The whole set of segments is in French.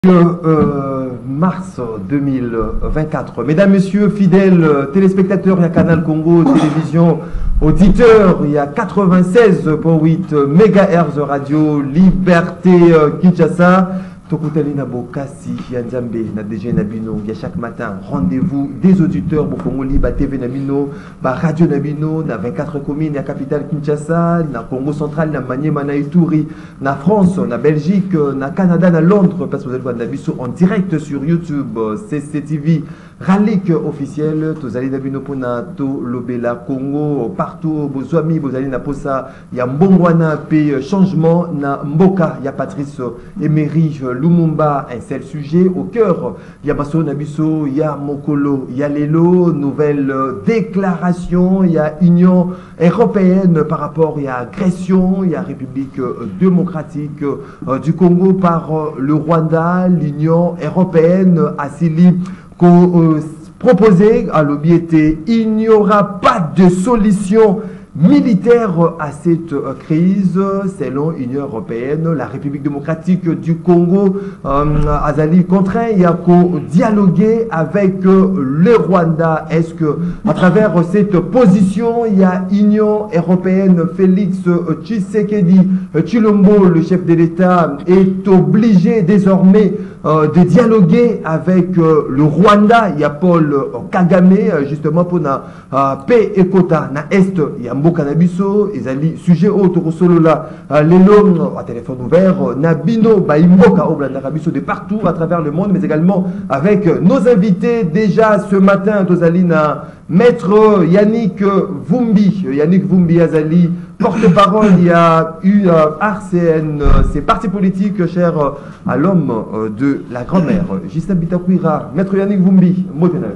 Mars 2024. Mesdames, Messieurs, fidèles téléspectateurs, il y a Canal Congo Télévision, auditeurs, il y a 96.8 MHz Radio Liberté Kinshasa. Tokutali na bokasi ya Nzambe na DG Nabino. Il y a chaque matin rendez-vous des auditeurs Bofongoli ba TV Nabino, ba Radio Nabino, na 24 communes, na capitale Kinshasa, na Congo central, na Maniema, na Ituri, na France, na Belgique, na Canada, na Londres, parce que vous allez voir Nabiso en direct sur YouTube, CCTV, Ralik officiel, Tozali Nabino Pona, To Lobela Congo, partout, Bozwami, Bozali na Posa, ya Mbongwana, P changement, na Mboka, ya Patrice Emery, Lumumba, un seul sujet au cœur. Il y a Basso Nabiso, il y a Mokolo, il y a Lelo, nouvelle déclaration, il y a Union européenne par rapport, il y a agression, il y a République démocratique du Congo par le Rwanda, l'Union européenne a proposé à l'objet, il n'y aura pas de solution militaire à cette crise, selon l'Union européenne. La République démocratique du Congo, Azali contraint, il y a qu'à dialoguer avec le Rwanda. Est-ce que, à travers cette position, il y a Union européenne, Félix Tshisekedi Tshilombo, le chef de l'État, est obligé désormais de dialoguer avec le Rwanda. Il y a Paul Kagame, justement, pour na paix et quota na Est, il y a Mboka Nabiso, Ezali, sujet autre solo là, Lelo, à téléphone ouvert, Nabino, Baimboka, Oblanda Nabiso de partout à travers le monde, mais également avec nos invités déjà ce matin, Tozalina, Maître Yannick Vumbi Azali, porte-parole, il y a eu RCN, c'est parti politique cher à l'homme de la grand-mère, Justin Bitakwira, Maître Yannick Vumbi, Motenel.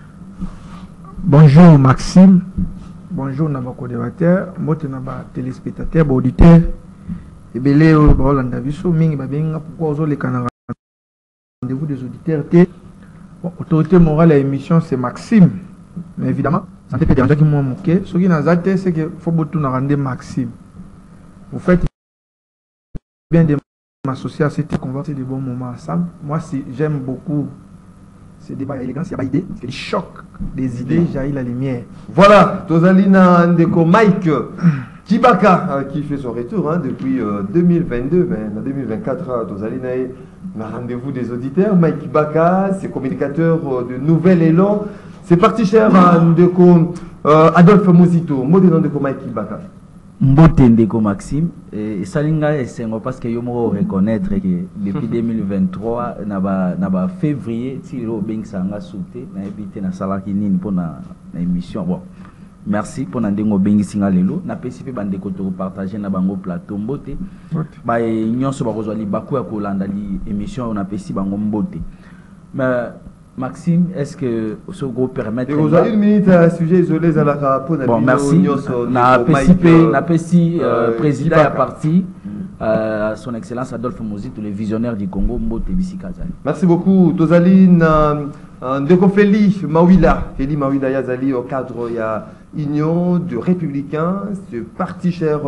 Bonjour Maxime, bonjour Nabako débatteur, Motenaba téléspectateur, auditeur, et belé au Rolanda Bisso, Ming Babing, pourquoi les canards rendez-vous des auditeurs. Autorité morale à l'émission, c'est Maxime, mais évidemment, ça fait des gens qui m'ont moqué. Ce qui n'a pas été, c'est qu'il faut beaucoup rendre Maxime. Vous faites bien de m'associer à cette conversation de bons moments ensemble. Moi, j'aime beaucoup ces débats élégance, il y a pas d'idée, c'est le choc des idées, jaillit la lumière. Voilà, Tozalina Ndeko Mike Kibaka qui fait son retour depuis 2022, mais en 2024, Tozalina est rendez-vous des auditeurs. Mike Kibaka, c'est communicateur de Nouvel Élan. C'est parti cher Ndeko Adolphe Mozito, mot de nom de Mike Kibaka. Mbote Ndeko Maxime, et Salinga c'est parce que je me reconnaître que depuis 2023, naba février, si le Beng Sanga sauté, na évité na salaki nini pour na émission. Bon, merci pour n'andengo Beng Singa lelo, na PCP bande ko to partager na bango plateau Mbote. Ba nyonso ba kozwa li baku ya kolanda li émission na PCP bango Mbote. Mais Maxime, est-ce que ce groupe permet de... Vous avez une minute à sujet isolé à la rapport. Bon, merci. Na PCP, président est parti, son excellence Adolphe Mozito, le visionnaire du Congo, Mbote Bisikazali. Merci beaucoup. Tozaline, Ndeko Feli Mawila Yazali, au cadre, il y a Union de Républicains, ce parti cher...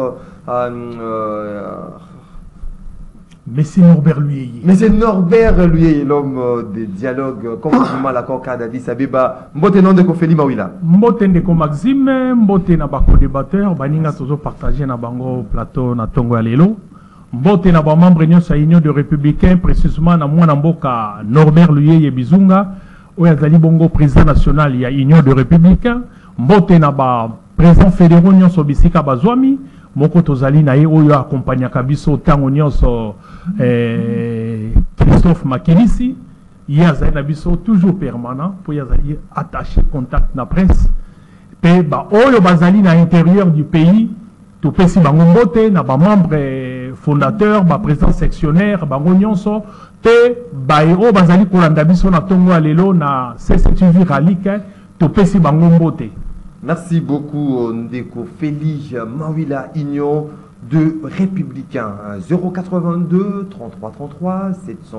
Monsieur Norbert Luyeye. Monsieur Norbert Luyeye, l'homme des dialogues, conformément à l'accord cadre d'Addis Abeba. Mbote non de Kofeli Mawila. Mbote Ndeko Maxime, Mbote na bako débatteur, baninga tozo partager na bango plateau na Tongo Alelo. Mbote na ba membre nyonso ya Union de Républicains, précisément na mwana mboka Norbert Luyeye Bizunga, oyo azali bongo président national ya Union de Républicains. Mbote na ba président fédéraux nyonso bisika bazwami. Moko tozali na ye oyo accompagnaka biso tango nyonso Christophe Makinisi, ye azali na biso toujours permanent pour yazali attaché contact na presse pe ba oyo bazali na intérieur du pays to pesi bango mbote na ba membre fondateur ba président sectionnaire bango nyonso te ba ero bazali kolanda biso na tongo alelo na CCTV Ralike to pesi bango mbote. Merci beaucoup Ndeko Feli Mawila, Union de Républicains. 082 33 33 700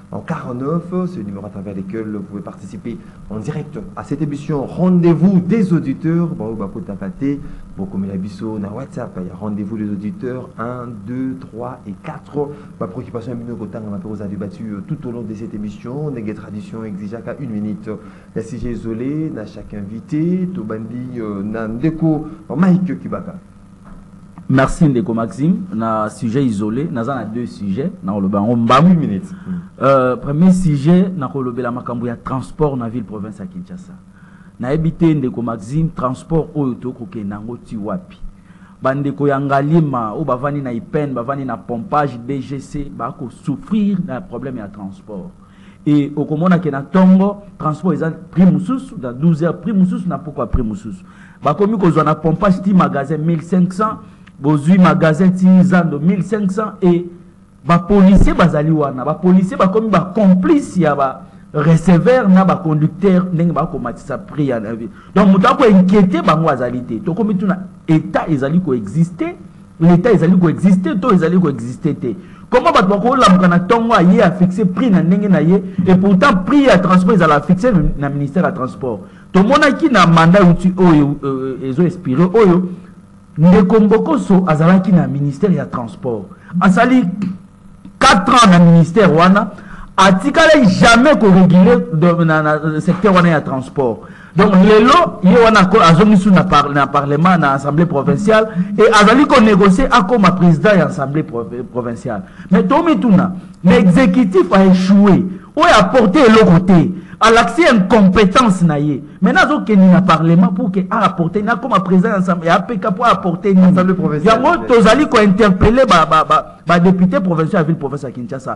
en 49. C'est le numéro à travers lequel vous pouvez participer en direct à cette émission Rendez-vous des auditeurs. Bon, beaucoup tapaté, beaucoup de biso na WhatsApp. Il y a Rendez-vous des auditeurs 1, 2, 3 et 4. Ma préoccupation est de vous a débattu tout au long de cette émission. Des traditions exigent qu'à 1 minute. La sujet isolé, na chaque invité, Tobandi, Nandeko, Mike Kibaka. Merci Ndeko Maxime. Na sujet isolé, na a deux sujets. Na le ban 1 minute. Premier sujet, na le la makambo ya transport na ville province à Kinshasa. Na habité Ndeko Maxime transport oyo to ko ke nango ti wapi. Bandeko ya ngalima o bavani na IPEN, bavani na pompage DGC ba ko souffrir na problème ya transport. Et au komona ke na tongo transport ils ont prix mususu dans 12 heures prix mususu na pourquoi prix mususu. Ba komi ko zo na pompage ti magasin 1500 bozui magasin tizando 1500 et ba policier bazali wana ba policier ba komi ba complice ya ba receveur na ba conducteur ndenge ba ko matisa prix ya la vie. Donc muta ko inquiéter bango azalité to komi tuna état ezali ko exister l'état ezali ko exister to ezali ko exister te. Comment ba ko la mukana tongo aye a fixer prix na ndenge na ye et pourtant prix ya transport ezala fixer na ministère ya transport. To mona ki na mandat uti oyo ezo expiré oyo Ndeko Mbokoso azalaki na ministère ya transport. Asali 4 ans na ministère wana, atikale jamais ko réguler dans le secteur wana ya transport. Donc lelo ye wana ko azongisu na parlement na assemblée provinciale et azali ko négocier akoma président ya assemblée provinciale. Mais tomituna, l'exécutif a échoué. Ou a apporté le côté à l'accès incompétence naie. Maintenant que ni na parlement pour que a apporter na comme président ensemble et APK pour apporter ni assemblée provinciale. Yango tozali ko interpeller ba député provincial ville province à Kinshasa.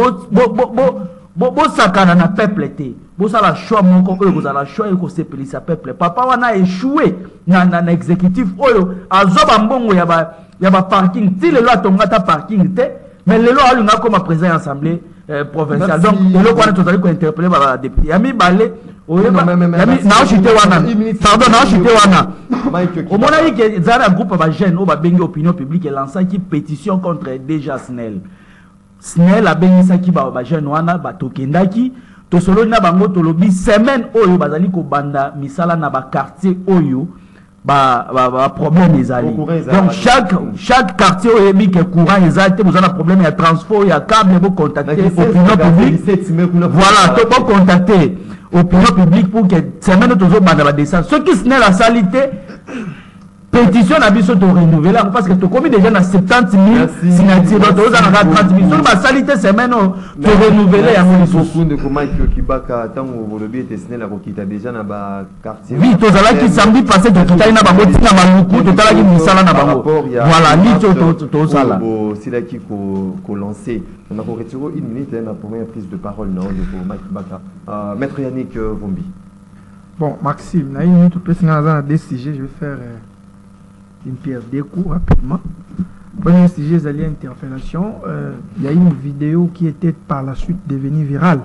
Bo sakana na peuple té. Bo ça la choix mon ko vous la choix ko sepeli sa peuple. Papa wana échoué na exécutif oyo azoba mbongo ya ba parking ti le loi tongata parking té mais le loi alunga comme président assemblée provincial. Donc le loi wana tozali ko interpeller ba député. Yami balé oyeba na chité wana. Pardon na chité wana. Au mona yi que zara groupe ba jeune o ba bengi opinion publique et lancer qui pétition contre déjà SNEL. SNEL a bengisaki ba jeune wana ba tokendaki to solo na bango to lobi semaine oyo bazali ko banda misala na ba quartier oyo ba problème ezali. Donc chaque quartier oyo bi que courant ezali vous avez un problème ya transport ya câble vous contacter opinion publique. Voilà, to pas contacter opinion publique pour que semaine to zo banda ba descendre. Ce qui SNEL a salité pétition à biso to renouveler parce que tu commis déjà na 70 000 signatures donc tu as 30 000 sur ma salité semaine to renouveler à mon beaucoup de comment qui baka tango bolobi était SNEL a kokita déjà na ba quartier oui to zala ki samedi passé to kita na bango tina maluku to tala ki misala na bango voilà ni to sala bo sila ki ko lancer on a retiré 1 minute la première prise de parole non de Mike Baka maître Yannick Vombi. Bon Maxime na une minute peut-être dans des sujets je vais faire une pierre des coups rapidement. Premier sujet, c'est l'interpellation. Il y a une vidéo qui était par la suite devenue virale.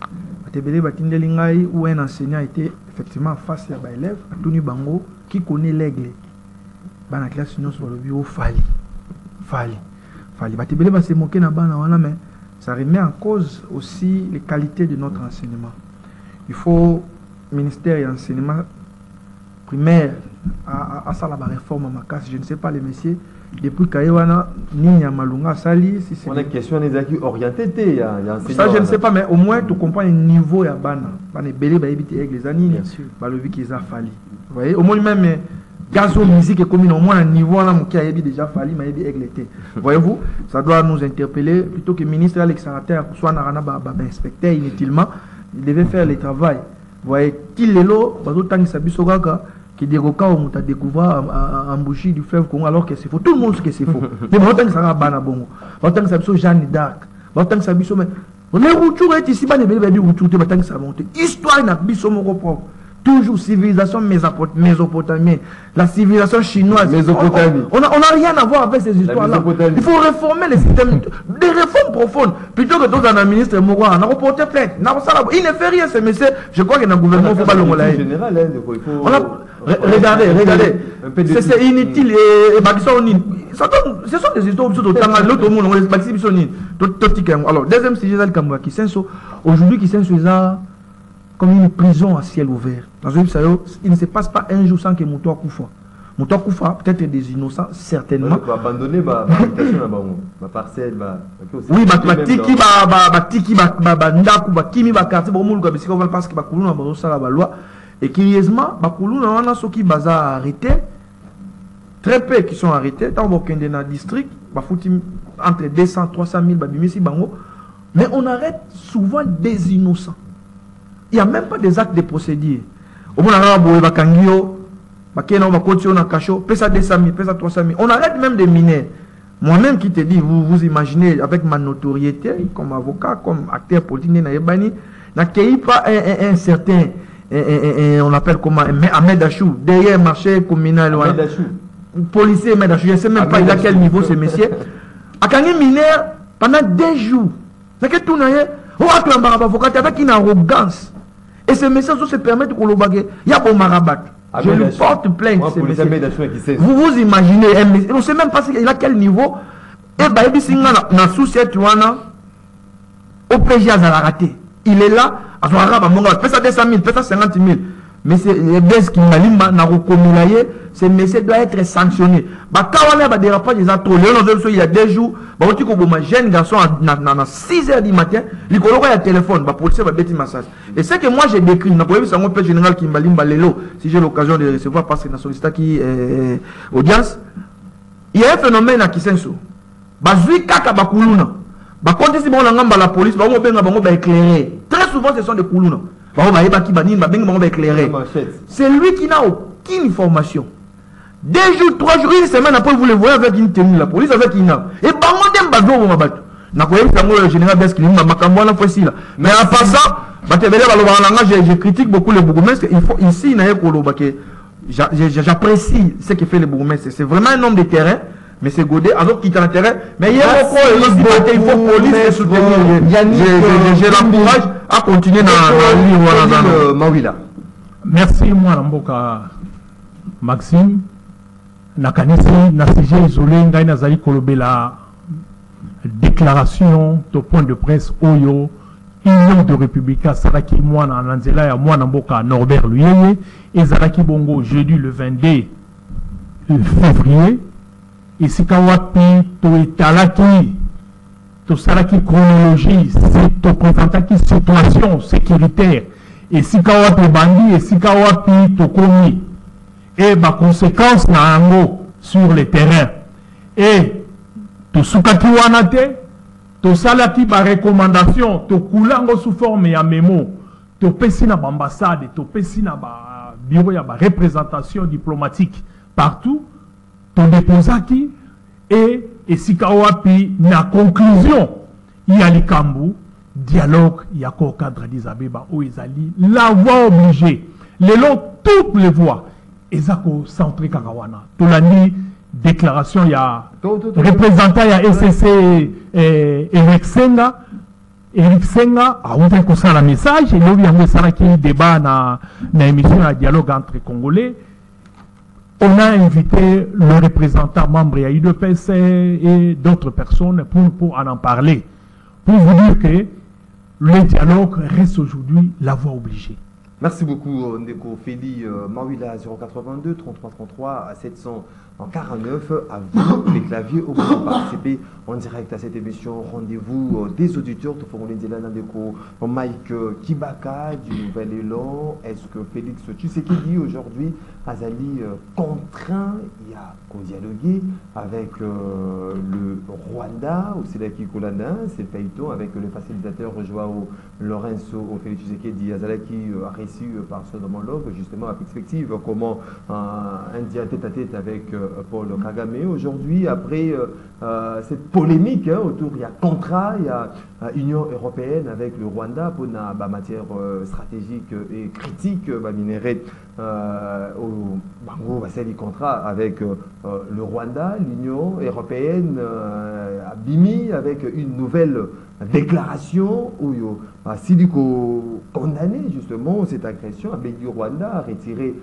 Où un enseignant était effectivement face à un élève, Tony Bango, qui connaît l'aigle. Dans la classe, sinon, sur le bureau, Fali. Batebele va se moquer dans la mais ça remet en cause aussi les qualités de notre enseignement. Il faut, ministère et enseignement primaire, à ça la réforme à ma casse, je ne sais pas les messieurs depuis Kaïwana ni à Malunga Sali si c'est on a question des acquis orientés ça je ne sais pas mais au moins tu comprends le niveau ya bana belé ba éviter avec les années ba le vu qu'ils a fallu vous voyez au moins même gazo musique comme au moins un niveau là qui a déjà fallu mais avec l'été voyez-vous ça doit nous interpeller plutôt que ministre Alex Sarater soit na ba inspecteur inutilement il devait faire le travail vous voyez qu'il est là bazo tangisa biso kaka qui dit qu'on a découvert en bougie du fleuve Congo alors que c'est faux. Tout le monde sait que c'est faux. Mais autant que ça va bana bongo. Autant que ça biso Jeanne d'Arc. Autant que ça biso mais les routures est ici ba ne bébé routures te autant que ça monte. Histoire na biso mon propre. Toujours civilisation mésopotamienne, la civilisation chinoise. Mésopotamie. On n'a rien à voir avec ces histoires-là. Il faut réformer les systèmes, des réformes profondes. Plutôt que dans un ministre Moura, on a reporté plainte. Il ne fait rien, ce monsieur. Je crois que dans le gouvernement, il ne faut pas le relayer. Regardez. C'est inutile et ce sont des histoires l'autre monde. Alors, deuxième sujet, aujourd'hui, Kisenso est comme une prison à ciel ouvert. Il ne se passe pas un jour sans que Moutoua Koufa. Moutoua Koufa, peut-être des innocents, certainement. Abandonner ma parcelle, oui, tiki, ndaku, kimi, quartier, parce que la loi. Et curieusement, on a ceux qui sont arrêtés, très peu qui sont arrêtés, dans le district, entre 200 et 300 000, mais on arrête souvent des innocents. Il n'y a même pas des actes de procédure. On arrête même des mineurs. Moi-même qui te dis, vous imaginez, avec ma notoriété, comme avocat, comme acteur politique, n'accueille pas un certain, on appelle comment, Ahmed Achou, derrière le marché communal. Policier Ahmed Achou, je ne sais même pas à quel niveau ce monsieur. A gagné mineur pendant 2 jours. C'est que tout n'a pas avocat avec une arrogance. Et ce message se permet de collaborer. Il y a bon marabat. Je lui porte plainte. Vous vous imaginez, on ne sait même pas à quel niveau. Et bah, il y a un souci, au PG à raté. Il est là, à son arabe, peut ça 200 000, peut ça 50 000. Mais c'est les baisses qui ce monsieur doit être sanctionné. Bah, quand on a des rapports, il y a 2 jours, un jeune garçon à 6 h du matin, il a un téléphone, bah, policier va bêter massage. Et c'est que moi j'ai décrit, c'est un peu général qui m'a si j'ai l'occasion de recevoir parce que dans sollicita qui audience, il y a un phénomène à Kisenso. Bah, zui kaka bakuluna. Bah, quand si bon la police, bah, on va éclairer. Très souvent, ce sont des kuluna. C'est lui qui n'a aucune information. 2 jours, 3 jours, 1 semaine après, vous le voyez avec une tenue, la police avec une arme. Et le général Beski, mais à part ça, je critique beaucoup les bourgmestres. Il faut ici, j'apprécie ce que fait les bourgmestres. C'est vraiment un homme de terrain. Mais c'est Godet, alors qu'il est en terrain. Mais il y a il faut police et soutenir. Je l'encourage à continuer dans Mawila. Merci, moi, Namboka Maxime. Nakanisi, na sujet isolé, Ngai Nazali Kolobe la déclaration de point de presse Oyo, Union de Républicains, Saraki Mouana, Nanzela, ya Mouana Mboka, Norbert Luyeye, et Zaraki Bongo, jeudi le 22 février. Et si Kawapi, to etalaki, to salaki chronologie, c'est to confrontaki situation sécuritaire. Et si Kawapi bandi, et si Kawapi to komi. Et ma conséquence na ango sur le terrain. Et to sukaki wanate, to salaki ba recommandation, to kulango sous forme ya memo, to pesi na ambassade, to pesi na ba bureau ya ba représentation diplomatique partout. To déposaki et si kawapi na conclusion il y a les Kambu dialogue il y a qu'au cadre d'Isabeba où ils allaient la voix obligée les lots toutes les voix et ça qu'au centre kakawana tout l'année déclaration il y a représentant il y a SCC Eric Senga a ouvert comme ça le message et nous il y a ça qui débat na émission à dialogue entre Congolais. On a invité le représentant membre de l'UDPS et d'autres personnes pour en parler. Pour vous dire que le dialogue reste aujourd'hui la voie obligée. Merci beaucoup, Ndeko Feli Mawila 082 33 33 à 749. À vous, les claviers, au moment de participer en direct à cette émission. Rendez-vous des auditeurs de Forum Ndela Ndeko, Mike Kibaka du Nouvel Élan. Est-ce que Félix Tshisekedi aujourd'hui, Azali contraint, il y a qu'au dialoguer avec le Rwanda, au Sédaki Kolanda, c'est Payton, avec le facilitateur Joao Lorenzo Félix Tshisekedi, Azalaki a réussi par son homologue, justement à perspective, comment un tête-à-tête avec Paul Kagame. Aujourd'hui, après cette polémique autour, il y a contrat, il y a Union européenne avec le Rwanda pour la matière stratégique et critique, minérée au Bango, c'est contrat avec le Rwanda, l'Union européenne a bimi avec une nouvelle déclaration où Sidiko condamné justement cette agression avec du Rwanda, à retirer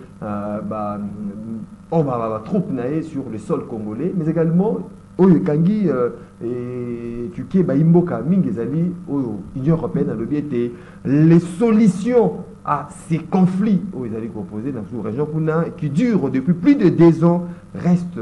troupes sur le sol congolais, mais également Oyo Kangi et Tuké Imboka Mingezali Union européenne a l'objet les solutions à ces conflits où ils allaient composer dans la région qui durent depuis plus de 2 ans reste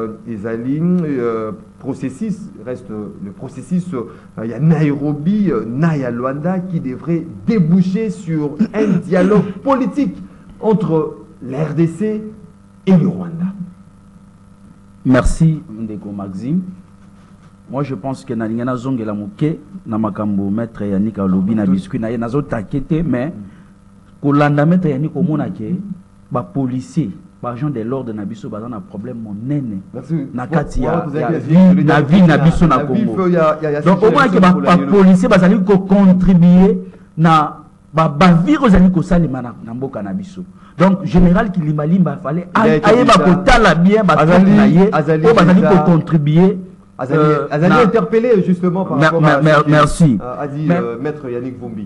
processus reste le processus il y a Nairobi, Naya Luanda qui devrait déboucher sur un dialogue politique entre l'RDC et le Rwanda. Merci Ndeko Maxime. Moi je pense que Nalingana Zongela Mouke, Namakambo maître Yannick Alobi na biscuit na nazo takete mais kolanda maître Yannick Omonake ba policier ba agent de l'ordre na biso ba na problème monene na kati ya na vie na biso na Congo. Donc au moins que ba policier ba zali ko contribuer na ba virus zali ko salima na mboka na biso. Donc général Kilimalimba fallait ayer ba kotala bien ba azali ko contribuer Azali interpellé justement par rapport à merci. A dit maître Yannick Vumbi.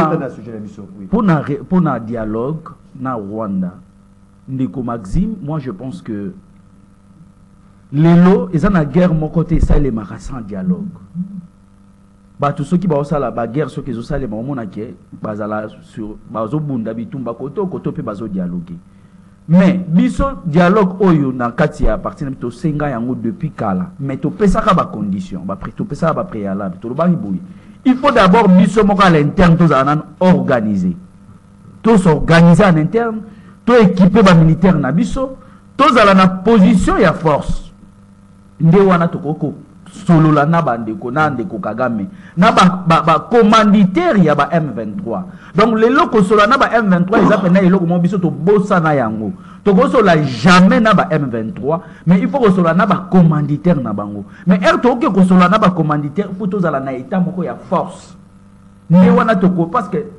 Pour un dialogue na Rwanda, Ndeko Maxime, moi je pense que les lots, ils ont la guerre mon côté ça les marasses en dialogue. Bah tous ceux qui vont ça la guerre ceux qui ont ça les moments na qui bazala sur bazo bunda bitumba koto pe bazo dialoguer. Mais biso dialogue oyo na kati ya partir to senga yango depuis kala mais to pesa ka ba condition ba to pesa ba préalable to ba riboui il faut d'abord biso moko à l'interne to zanan organiser to s'organiser en interne to équiper ba militaire na biso to zala na position ya force nde wana to koko solo la na bandeko na ndeko Kagame na ba commanditaire ya ba M23 donc les locaux solo na ba M23 ils appellent les locaux mo biso to bossa na yango to ko solo jamais na ba M23 mais il faut que solo na ba commanditaire na bango mais to ko solo na ba commanditaire faut to zala na état moko ya force ni wana to ko parce que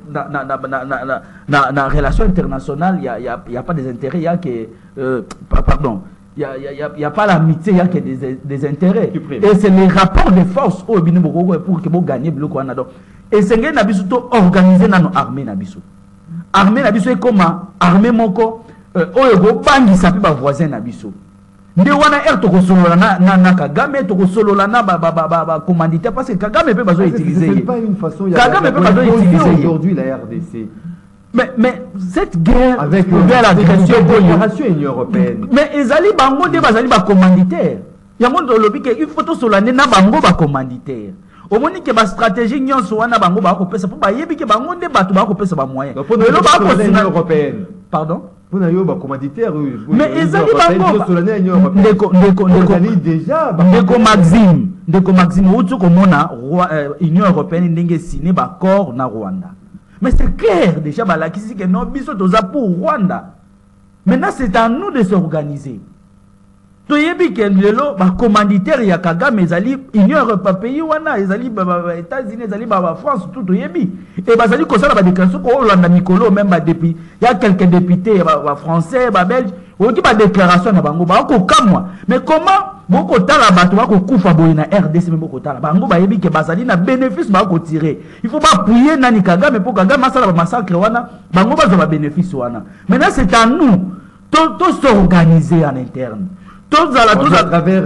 na relation internationale il y a pas des intérêts il y a que pardon il y a pas l'amitié, il y a que des intérêts. Et c'est les rapports de force pour que vous gagnez le Canada. Et c'est que nabiso organiser nos armées nabiso. Armée nabiso est comment armée moko oyo bangi sapi ba voisin nabiso. Nde wana to ko solo na Kagame to ko solo na ba commanditaire parce que Kagame peut pas utiliser. C'est pas une façon Kagame peut pas utiliser aujourd'hui la RDC. Mais cette guerre avec l'agression de l'Union européenne. Mais ezali bango de bazali ba commanditaire. Yango lobi ke il faut to solane na bango ba commanditaire. Omoni ke ba stratégie nyonso wana bango ba ko pesa pour ba yebi ke bango de batu ba ko pesa ba moyen. Mais l'Union européenne. Pardon? Pour na yo ba commanditaire. Mais ezali bango solane l'Union européenne. Déjà Ndeko Maxime utu ko mona Union européenne ndenge signé ba accord na Rwanda. Mais c'est clair déjà balakisi que non biso toza pour Rwanda. Maintenant c'est à nous de s'organiser. Toyebi que lelo ba commanditaire ya Kagame ezali Union européenne pays wana ezali États-Unis ezali France tout toyebi et bazali ko sala ba déclaration ko Hollande Mikolo même ba depuis il y a quelques députés ba français ba belge oki ba déclaration na bango ba ko kamwa mais comment boko tala bato ba ko kufa boye na RDC mais boko tala bango ba yebi ke bazali na bénéfice ba ko tirer il faut pas appuyer nani Kagame pour Kagame asala ba massacre wana bango ba zo ba bénéfice wana maintenant c'est à nous to s'organiser en interne. À travers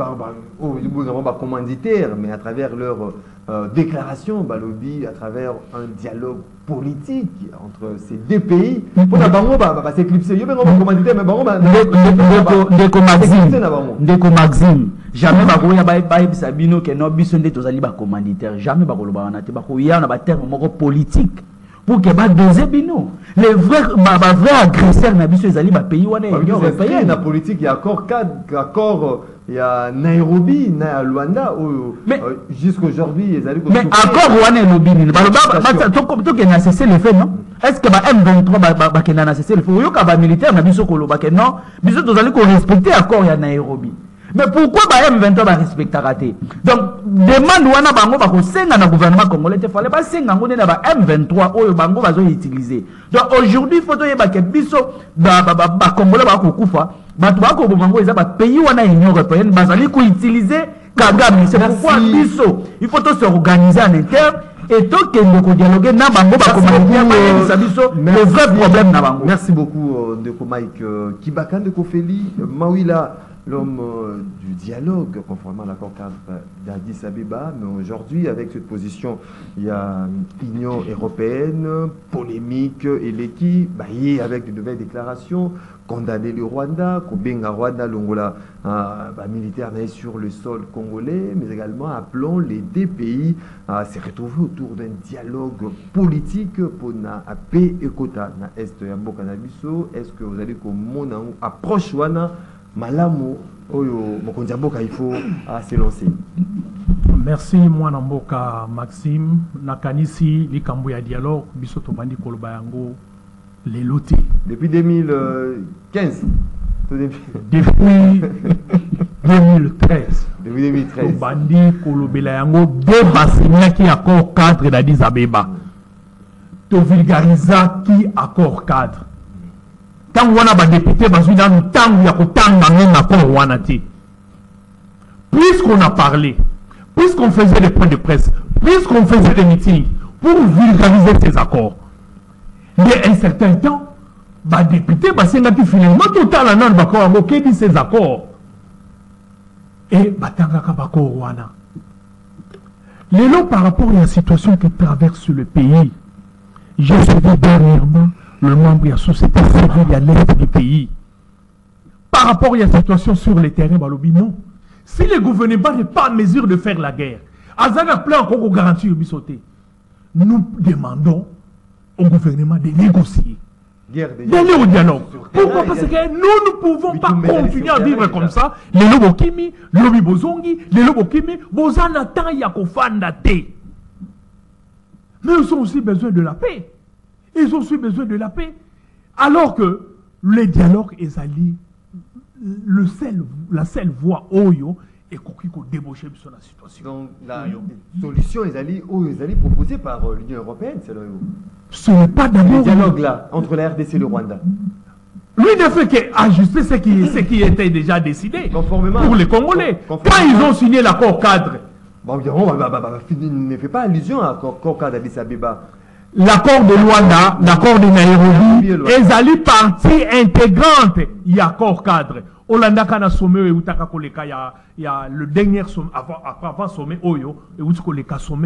un commanditaire, mais à travers leur déclaration, à travers un dialogue politique entre ces deux pays, pour s'éclipser. Ndeko Maxime, jamais Sabino que non bisonde tozali ba commanditaire, jamais ba koloba na te ba ko ya na ba terme moko politique. Pour que ba doser bino les vrais agresseurs na biso ezali ba pays wana union européenne na politique il y a accord il y a Nairobi na Luanda jusqu'aujourd'hui ezali mais accord wana lobini ba to que na cesser le fait non est-ce que ba M23 ba que na cesser le fait yo ka ba militaire na biso ko loba que non biso tozali ko respecter accord ya Nairobi. Mais pourquoi M23 va respecter raté? Donc, demande wana bango ba ko senga na gouvernement congolais te fallait pas senga ngone na ba M23 oyo bango bazo utiliser. Donc aujourd'hui il faut to yeba ke biso ba congolais ba ko kufa, ba to ba ko bango eza ba pays wana union européenne bazali ko utiliser Kagame. C'est pourquoi biso il faut to s'organiser en interne et tant que nous dialoguer na bango ba le vrai problème na bango. Merci beaucoup Ndeko Mike Kibaka Ndeko Feli Mawila, l'homme du dialogue conformément à l'accord cadre d'Addis Abeba. Mais aujourd'hui, avec cette position, il y a Union européenne, polémique, et l'équipe, avec de nouvelles déclarations, condamner le Rwanda, Kobenga Rwanda, l'Ongola militaire sur le sol congolais, mais également appelons les deux pays à se retrouver autour d'un dialogue politique pour la paix et quota na est ya mboka na biso. Est-ce que vous allez comme mon approche wana malamu oyo mokonzi mboka il faut se lancer? Merci mwana mboka Maxime nakanisi likambo ya dialogue biso to bandi koloba yango les lotis depuis 2015 depuis 2013 depuis 2013 bandi kolobela yango de basignaki accord cadre d'Addis Abeba to vulgarisaki accord cadre tant wana ba député bazui dans tant ya kotanga même accord wana ti. Puisqu'on a parlé, puisqu'on faisait des points de presse, puisqu'on faisait des meetings pour vulgariser ces accords, il y a un certain temps, les députés, finalement, tout le monde va dit ces accords. Et les lots par rapport à la situation qui traverse le pays, j'ai suivi dernièrement le membre de la société civile à l'est du pays. Par rapport à la situation sur le terrain, non. Si le gouvernement n'est pas en mesure de faire la guerre, nous demandons au gouvernement de négocier, d'aller au dialogue. Pourquoi? Parce que nous ne pouvons pas continuer à vivre comme ça. Les lobokimi, les lobibozongi, les lobokimi, bozanatan yakofandate. Mais ils ont aussi besoin de la paix. Ils ont aussi besoin de la paix. Alors que le dialogue est allié. La seule voie oyo et qui débaucher sur la situation. Donc la solution est allée proposée par l'Union européenne, c'est là. Ce n'est pas d'abord le dialogue là entre la RDC et le Rwanda. Lui ne fait qu'ajuster ce qui était déjà décidé pour les Congolais. Quand ils ont signé l'accord cadre. Il ne fait pas allusion à l'accord cadre d'Addis Abeba. L'accord de Luanda, l'accord de Nairobi, ils allaient partie intégrante de l'accord cadre. Olanda kana sommet utaka koleka ya le dernier sommet avant sommet oyo et utiko leka sommet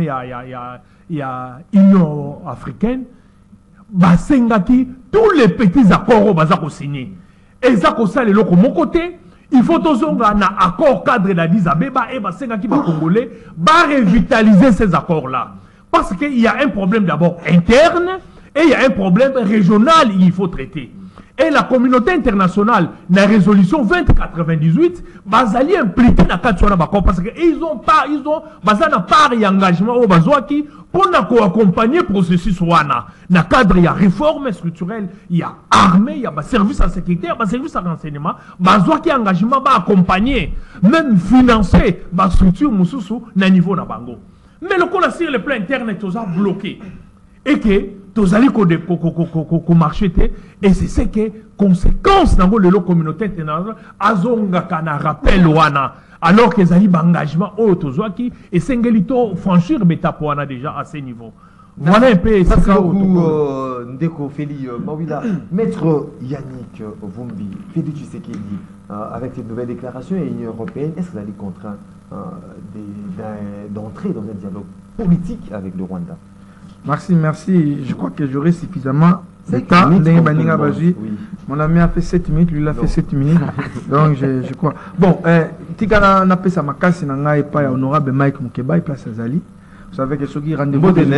ya Union africaine basengaki tous les petits accords bazako signer ezako sale loko mon côté il faut tozonga na accord cadre d'Addis Abeba et basengaki ba congolais ba revitaliser ces accords là parce qu'il y a un problème d'abord interne et il y a un problème régional il faut traiter. Et la communauté internationale, dans la résolution 2098, bazali impliqué dans le cas parce qu'ils ont pas d'engagement au Bazouaki pour accompagner le processus wana. Dans le cadre, il y a réforme structurelle, il y a armée, il y a service à sécurité, il y a service à renseignement. Bazouaki engagement va accompagner, même financer la structure Moussoussou dans niveau na bango. Mais le coup sur le plan interne est toujours bloqué. Et que tous allez marcher et c'est ce que conséquence dans le communauté internationale azonga kana rappel wana alors que zali engagement au tozwaki et sengelito franchir l'étape wana déjà à ce niveau. Voilà un peu ça beaucoup Ndeko Feli Mawila. Maître Yannick Vumbi, Félix Tshisekedi avec cette nouvelle déclaration et l'Union européenne, est-ce que vous allez contraindre d'entrer dans un dialogue politique avec le Rwanda? Merci. Je crois que j'aurai suffisamment de temps. Mon ami a fait 7 minutes, lui il a fait 7 minutes. Donc je crois. Bon, Tigana n'a pas sa makasi n'a pas honorable Mike Mukeba, il place à Zali. Vous savez que ceux qui rendez-vous des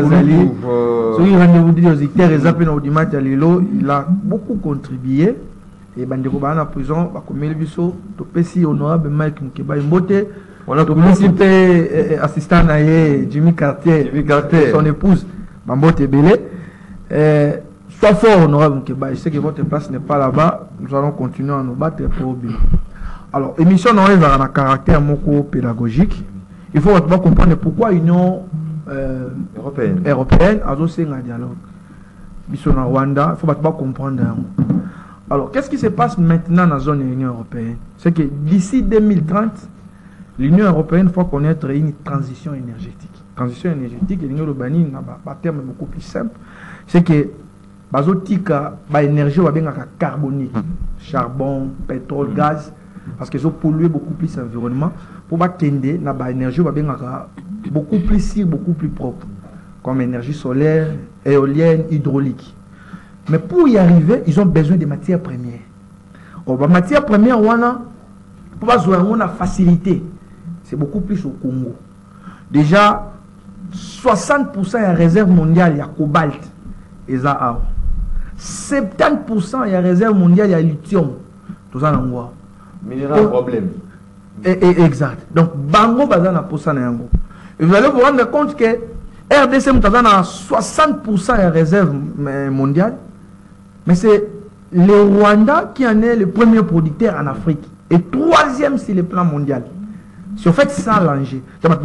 auditeurs, il a beaucoup contribué. Et Bandeko Bana prison, comme il biso, to pesi honorable Mike Mukeba, Mbote. On a publicité assistant à Jimmy Cartier, son épouse, Bambote Belé. Sois fort, honorable Mukeba. Je sais que votre place n'est pas là-bas. Nous allons continuer à nous battre pour le bien. Alors, émission a un caractère pédagogique. Il faut comprendre pourquoi l'Union européenne a aussi un dialogue. Il faut comprendre. Alors, qu'est-ce qui se passe maintenant dans la zone de l'Union européenne? C'est que d'ici 2030, l'Union européenne faut connaître une transition énergétique. transition énergétique, et le bani un terme beaucoup plus simple, c'est que bazotika ba énergie va bien carbonique, charbon, pétrole, gaz, parce qu'ils ont pollué beaucoup plus l'environnement. Pour ba tendre na ba énergie va bien beaucoup plus sûre, beaucoup plus propre, comme énergie solaire, éolienne, hydraulique. Mais pour y arriver, ils ont besoin de matières premières. Bah matières premières, pour avoir une facilité, c'est beaucoup plus au Congo. Déjà, 60% de la réserve mondiale, il y a cobalt et ça. 70% de la réserve mondiale, il y a lithium. Tout ça, on voit. Minéral problème. Exact. Donc, bango bazana pour ça. Et vous allez vous rendre compte que RDC a 60% de la réserve mondiale, mais c'est le Rwanda qui en est le premier producteur en Afrique et troisième sur le plan mondial. C'est en fait ça l'enjeu.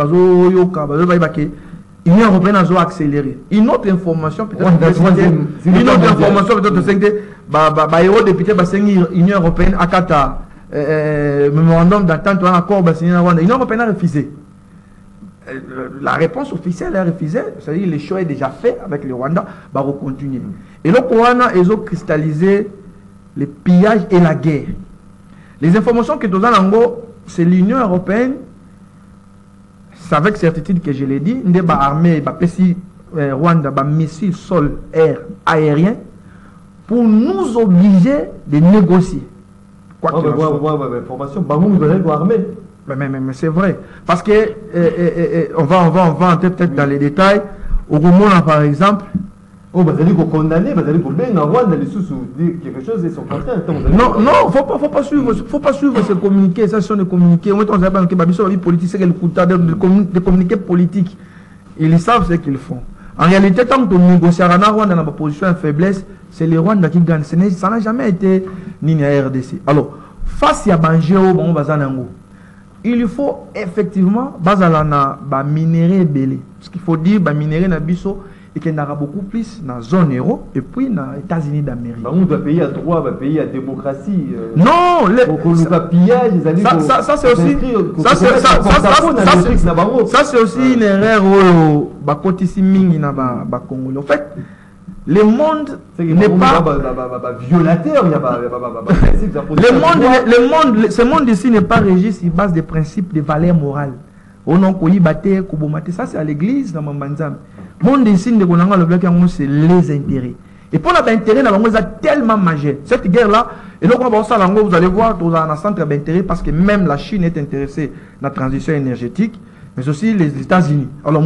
L'Union européenne a accéléré. Une autre information peut-être c'est que l'eurodéputé l'Union européenne a kata mémorandum d'attente un accord l'Union européenne a refusé. La réponse officielle est refusée, c'est-à-dire que le choix est déjà fait avec le Rwanda, va continuer. Et le Rwanda, ils ont cristallisé le pillage et la guerre. Les informations que nous avons, c'est l'Union européenne, c'est avec certitude que je l'ai dit, une armée, Rwanda, missile, sol, air, aérien, pour nous obliger de négocier. Quoi que information, mais c'est vrai. Parce que, on va entrer peut-être dans les détails. Au Rwanda, par exemple. Oh, vous allez vous condamner, vous allez vous bien Rwanda, les sous dire quelque chose, ils sont contraints. Non, faut pas suivre ce communiqué, ça sont des communiqués. On va dire que les politiciens de communiqués politiques, ils savent ce qu'ils font. En réalité, tant que nous négocions en Rwanda dans ma position de faiblesse, c'est les Rwandais qui gagnent. Ça n'a jamais été ni la RDC. Alors, face à Banjeo, bon, il faut effectivement bazalana ba minerai belé. Ce qu'il faut dire, ba minerai na biso et qu'il y en aura beaucoup plus dans la zone euro et puis dans les États-Unis d'Amérique. On doit payer à droit, va payer à démocratie. Non, pillage, ça c'est aussi ça c'est aussi une erreur au bakotisi mingi na ba Congolais. En fait, le monde n'est pas violateur. Ce monde ici n'est pas régi sur base des principes de valeurs morales. Ça c'est à l'église dans Mambanzam. Le monde ici c'est les intérêts. Et pour l'intérêt, c'est tellement majeur. Cette guerre-là, et donc vous allez voir, dans un centre d'intérêt parce que même la Chine est intéressée dans la transition énergétique. Mais aussi les États-Unis. Alors,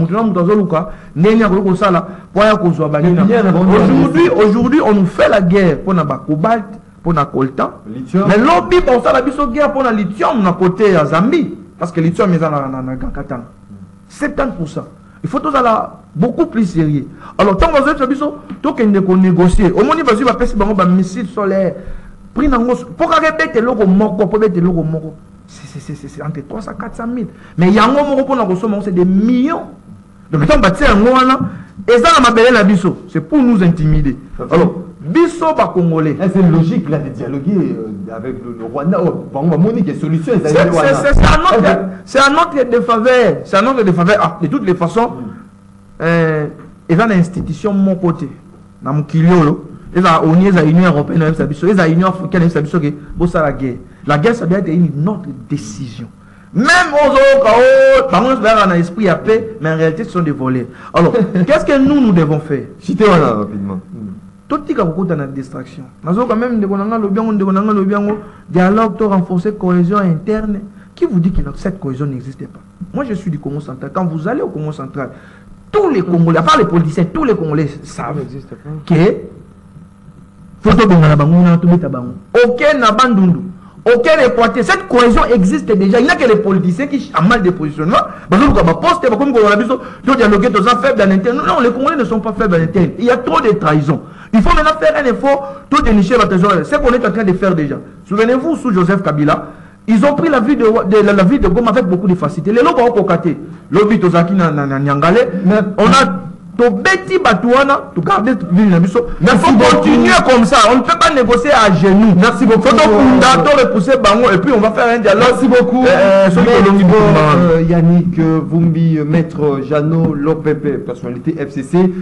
aujourd'hui, on nous fait la guerre pour le cobalt, pour le coltan. Mais lobby, on fait la guerre pour le lithium à côté à Zambie. Parce que le lithium est dans le Katang. 70%. Il faut tous aller beaucoup plus sérieux. Alors, tant que vous avez négocier, au moins, il va passer un missile solaire. Pour arrêter le logo moko, pour mettre le logo moko. C'est entre 300 et 400 000. Mais il y a un moment c'est des millions. Donc, quand on bâtit un moment, et ça, c'est pour nous intimider. Alors, biso ba Congolais. C'est logique là de dialoguer avec le Rwanda. On va monter des solutions. C'est un autre défaveur. C'est un autre défaveur. De toutes les façons, il y a une institution de mon côté. Dans mon kiliolo. Il y a l'Union européenne, il y a l'Union africaine, la guerre. La guerre, ça doit être une autre décision. Même aux autres, par contre, on a l'esprit à paix, mais en réalité, ce sont des volets. Alors, qu'est-ce que nous devons faire? Citez-moi là rapidement. Tout ce qui est beaucoup dans la distraction. Nous avons quand même le dialogue, renforcer cohésion interne. Qui vous dit que cette cohésion n'existait pas? Moi, je suis du Congo central. Quand vous allez au Congo central, tous les Congolais, à part les politiciens, tous les Congolais savent que aucun abandon, aucun équateur. Cette cohésion existe déjà. Il n'y a que les politiciens qui ont mal de positionnement. Non, les Congolais ne sont pas faibles à l'interne. Il y a trop de trahison. Il faut maintenant faire un effort, tout dénicher la trahison. C'est ce qu'on est en train de faire déjà. Souvenez-vous, sous Joseph Kabila, ils ont pris la ville de Goma avec beaucoup de facilité. Les lobes ont cocaté. Lobby Tozaki Nyangale. On a Beti Batouana, tu garder ville Nabiso. Merci Il faut beaucoup. continuer comme ça. On ne peut pas négocier à genoux. Merci beaucoup. Faut donc repousser Bango et puis on va faire un dialogue. Merci beaucoup. Yannick Vumbi, maître Jeannot Lopepe, personnalité FCC.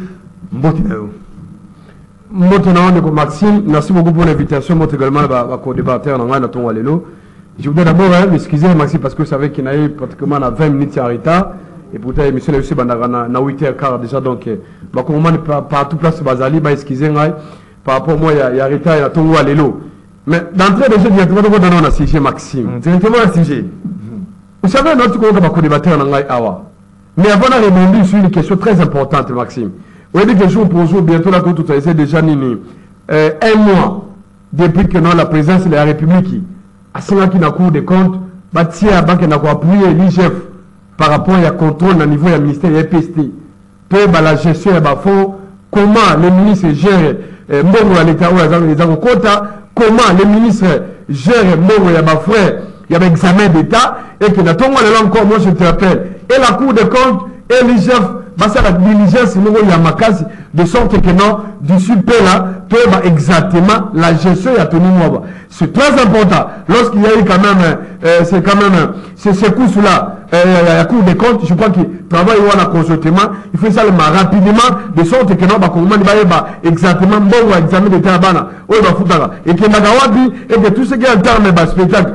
Maxime, merci beaucoup pour l'invitation. Moi également, co-débatteur dans ton Walelo. Je voudrais d'abord m'excuser, Maxime, parce que je savais qu'il y avait pratiquement 20 minutes en retard. Et pourtant, l'émission est aussi à 8h15 déjà. Donc, comment par toute place, Bazali, excusez par rapport à moi, il y a retard, il y a ton Walelo. Mais d'entrée de jeu, directement, on a un sujet, Maxime. Directement un sujet. Vous savez, notre co-débatteur dans Awa. Mais avant de répondre sur une question très importante, Maxime. Vous avez des questions posées bientôt là, tout ça, c'est déjà nini. Un mois depuis que la présidence de la République a signé la Cour des comptes, bâtir la banque n'a pas appuyé l'IGF par rapport à contrôle au niveau du ministère de PST. Peu la gestion de fonds, comment les ministres gèrent l'État ou les avocats, comment les ministres gèrent les frères, il y a un examen d'État et que encore, moi je te rappelle, et la Cour des comptes et l'IGF. C'est la diligence de sorte que non, d'ici peu là, peut exactement la gestion à tenir. C'est très important. Lorsqu'il y a eu quand même, c'est quand même, ces courses-là, la Cour des comptes, je crois qu'il travaille ou en consultement, il faut ça rapidement, de sorte que non, comment il va exactement, bon, examen de Tarabana, et que tout ce qui est en termes de spectacle,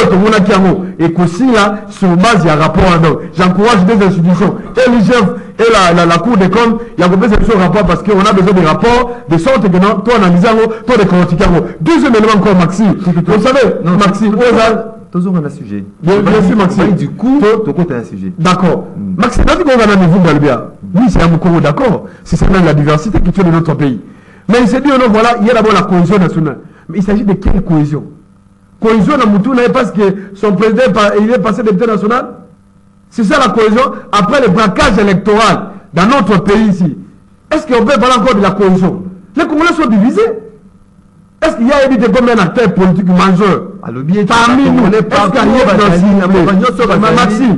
et qu'aussi là, sur base, il y a un rapport en ordre. J'encourage des institutions, et l'IGF et la Cour des comptes, il y a besoin de ce rapport parce qu'on a besoin des rapports, de sorte que non, toi analyser, toi de critiquer. Deuxième élément encore, Maxime. Vous savez, Maxime, toujours un sujet. Bien sûr, Maxime. Du coup, tu comptes un sujet. D'accord. Maxime, quand on va dans niveau d'Albia, oui, c'est un mot d'accord. C'est ça même la diversité qui fait de notre pays. Mais il s'est dit, non, voilà, il y a d'abord la cohésion nationale. Mais il s'agit de quelle cohésion? Cohésion dans Moutouna parce que son président il est passé député national. C'est ça la cohésion après le braquage électoral dans notre pays ici. Est-ce qu'on peut parler encore de la cohésion? Les Congolais sont divisés. Est-ce qu'il y a évité comme un acteur politique majeur parmi nous? Est-ce qu'il y a Maxime,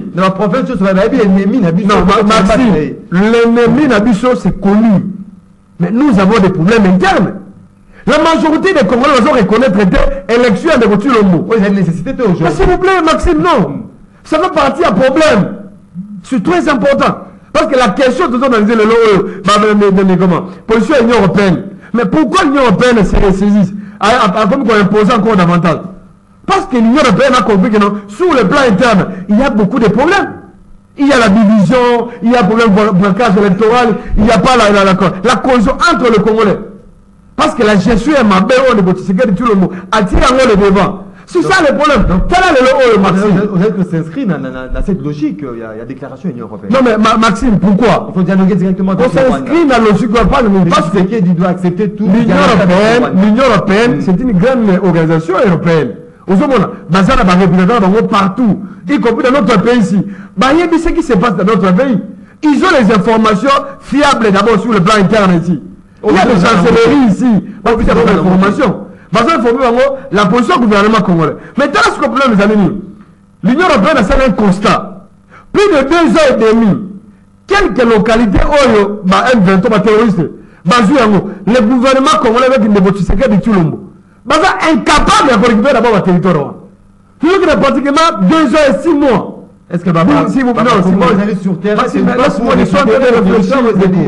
l'ennemi Nabiso c'est connu. Mais nous avons des problèmes internes. La majorité des Congolais vont reconnaître l'élection de Boutulombo. Oui, c'est une nécessité aujourd'hui. S'il vous plaît, Maxime, non. Ça fait partie à problème. C'est très important. Parce que la question, toujours analyser le comment position de l'Union européenne. Mais pourquoi l'Union européenne se ressaisit comme qu'on impose encore davantage? Parce que l'Union européenne a compris que non, sur le plan interne, il y a beaucoup de problèmes. Il y a la division, il y a le problème de blocage électoral, il n'y a pas la cohésion entre les Congolais. Parce que la gestion est ma belle, on est de tout le monde. Attire le devant. C'est ça le problème. Quel est le Maxime? Vous avez que s'inscrit dans cette logique. Il y a déclaration de l'Union européenne. Non, mais Maxime, pourquoi? Il faut dialoguer directement. On s'inscrit dans la logique. Parce qu'il doit accepter tout. L'Union européenne, c'est une grande organisation européenne. Aux hommes, Bazar a des représentants partout, y compris dans notre pays ici. Il y a ce qui se passe dans notre pays. Ils ont les informations fiables d'abord sur le plan interne ici. Il y a des chancelleries ici. On peut avoir l'information. La position du gouvernement congolais. Maintenant, ce que le problème, les amis, l'Union européenne a fait un constat. Plus de 2 ans et demi, quelques localités, M23 terroristes, le gouvernement congolais avec une négociation de Tulombo, incapable de récupérer d'abord le territoire. Il y a pratiquement 2 ans et 6 mois. Est-ce que si vous plaît, vous allez sur terre, laisse-moi les soins de réfléchir.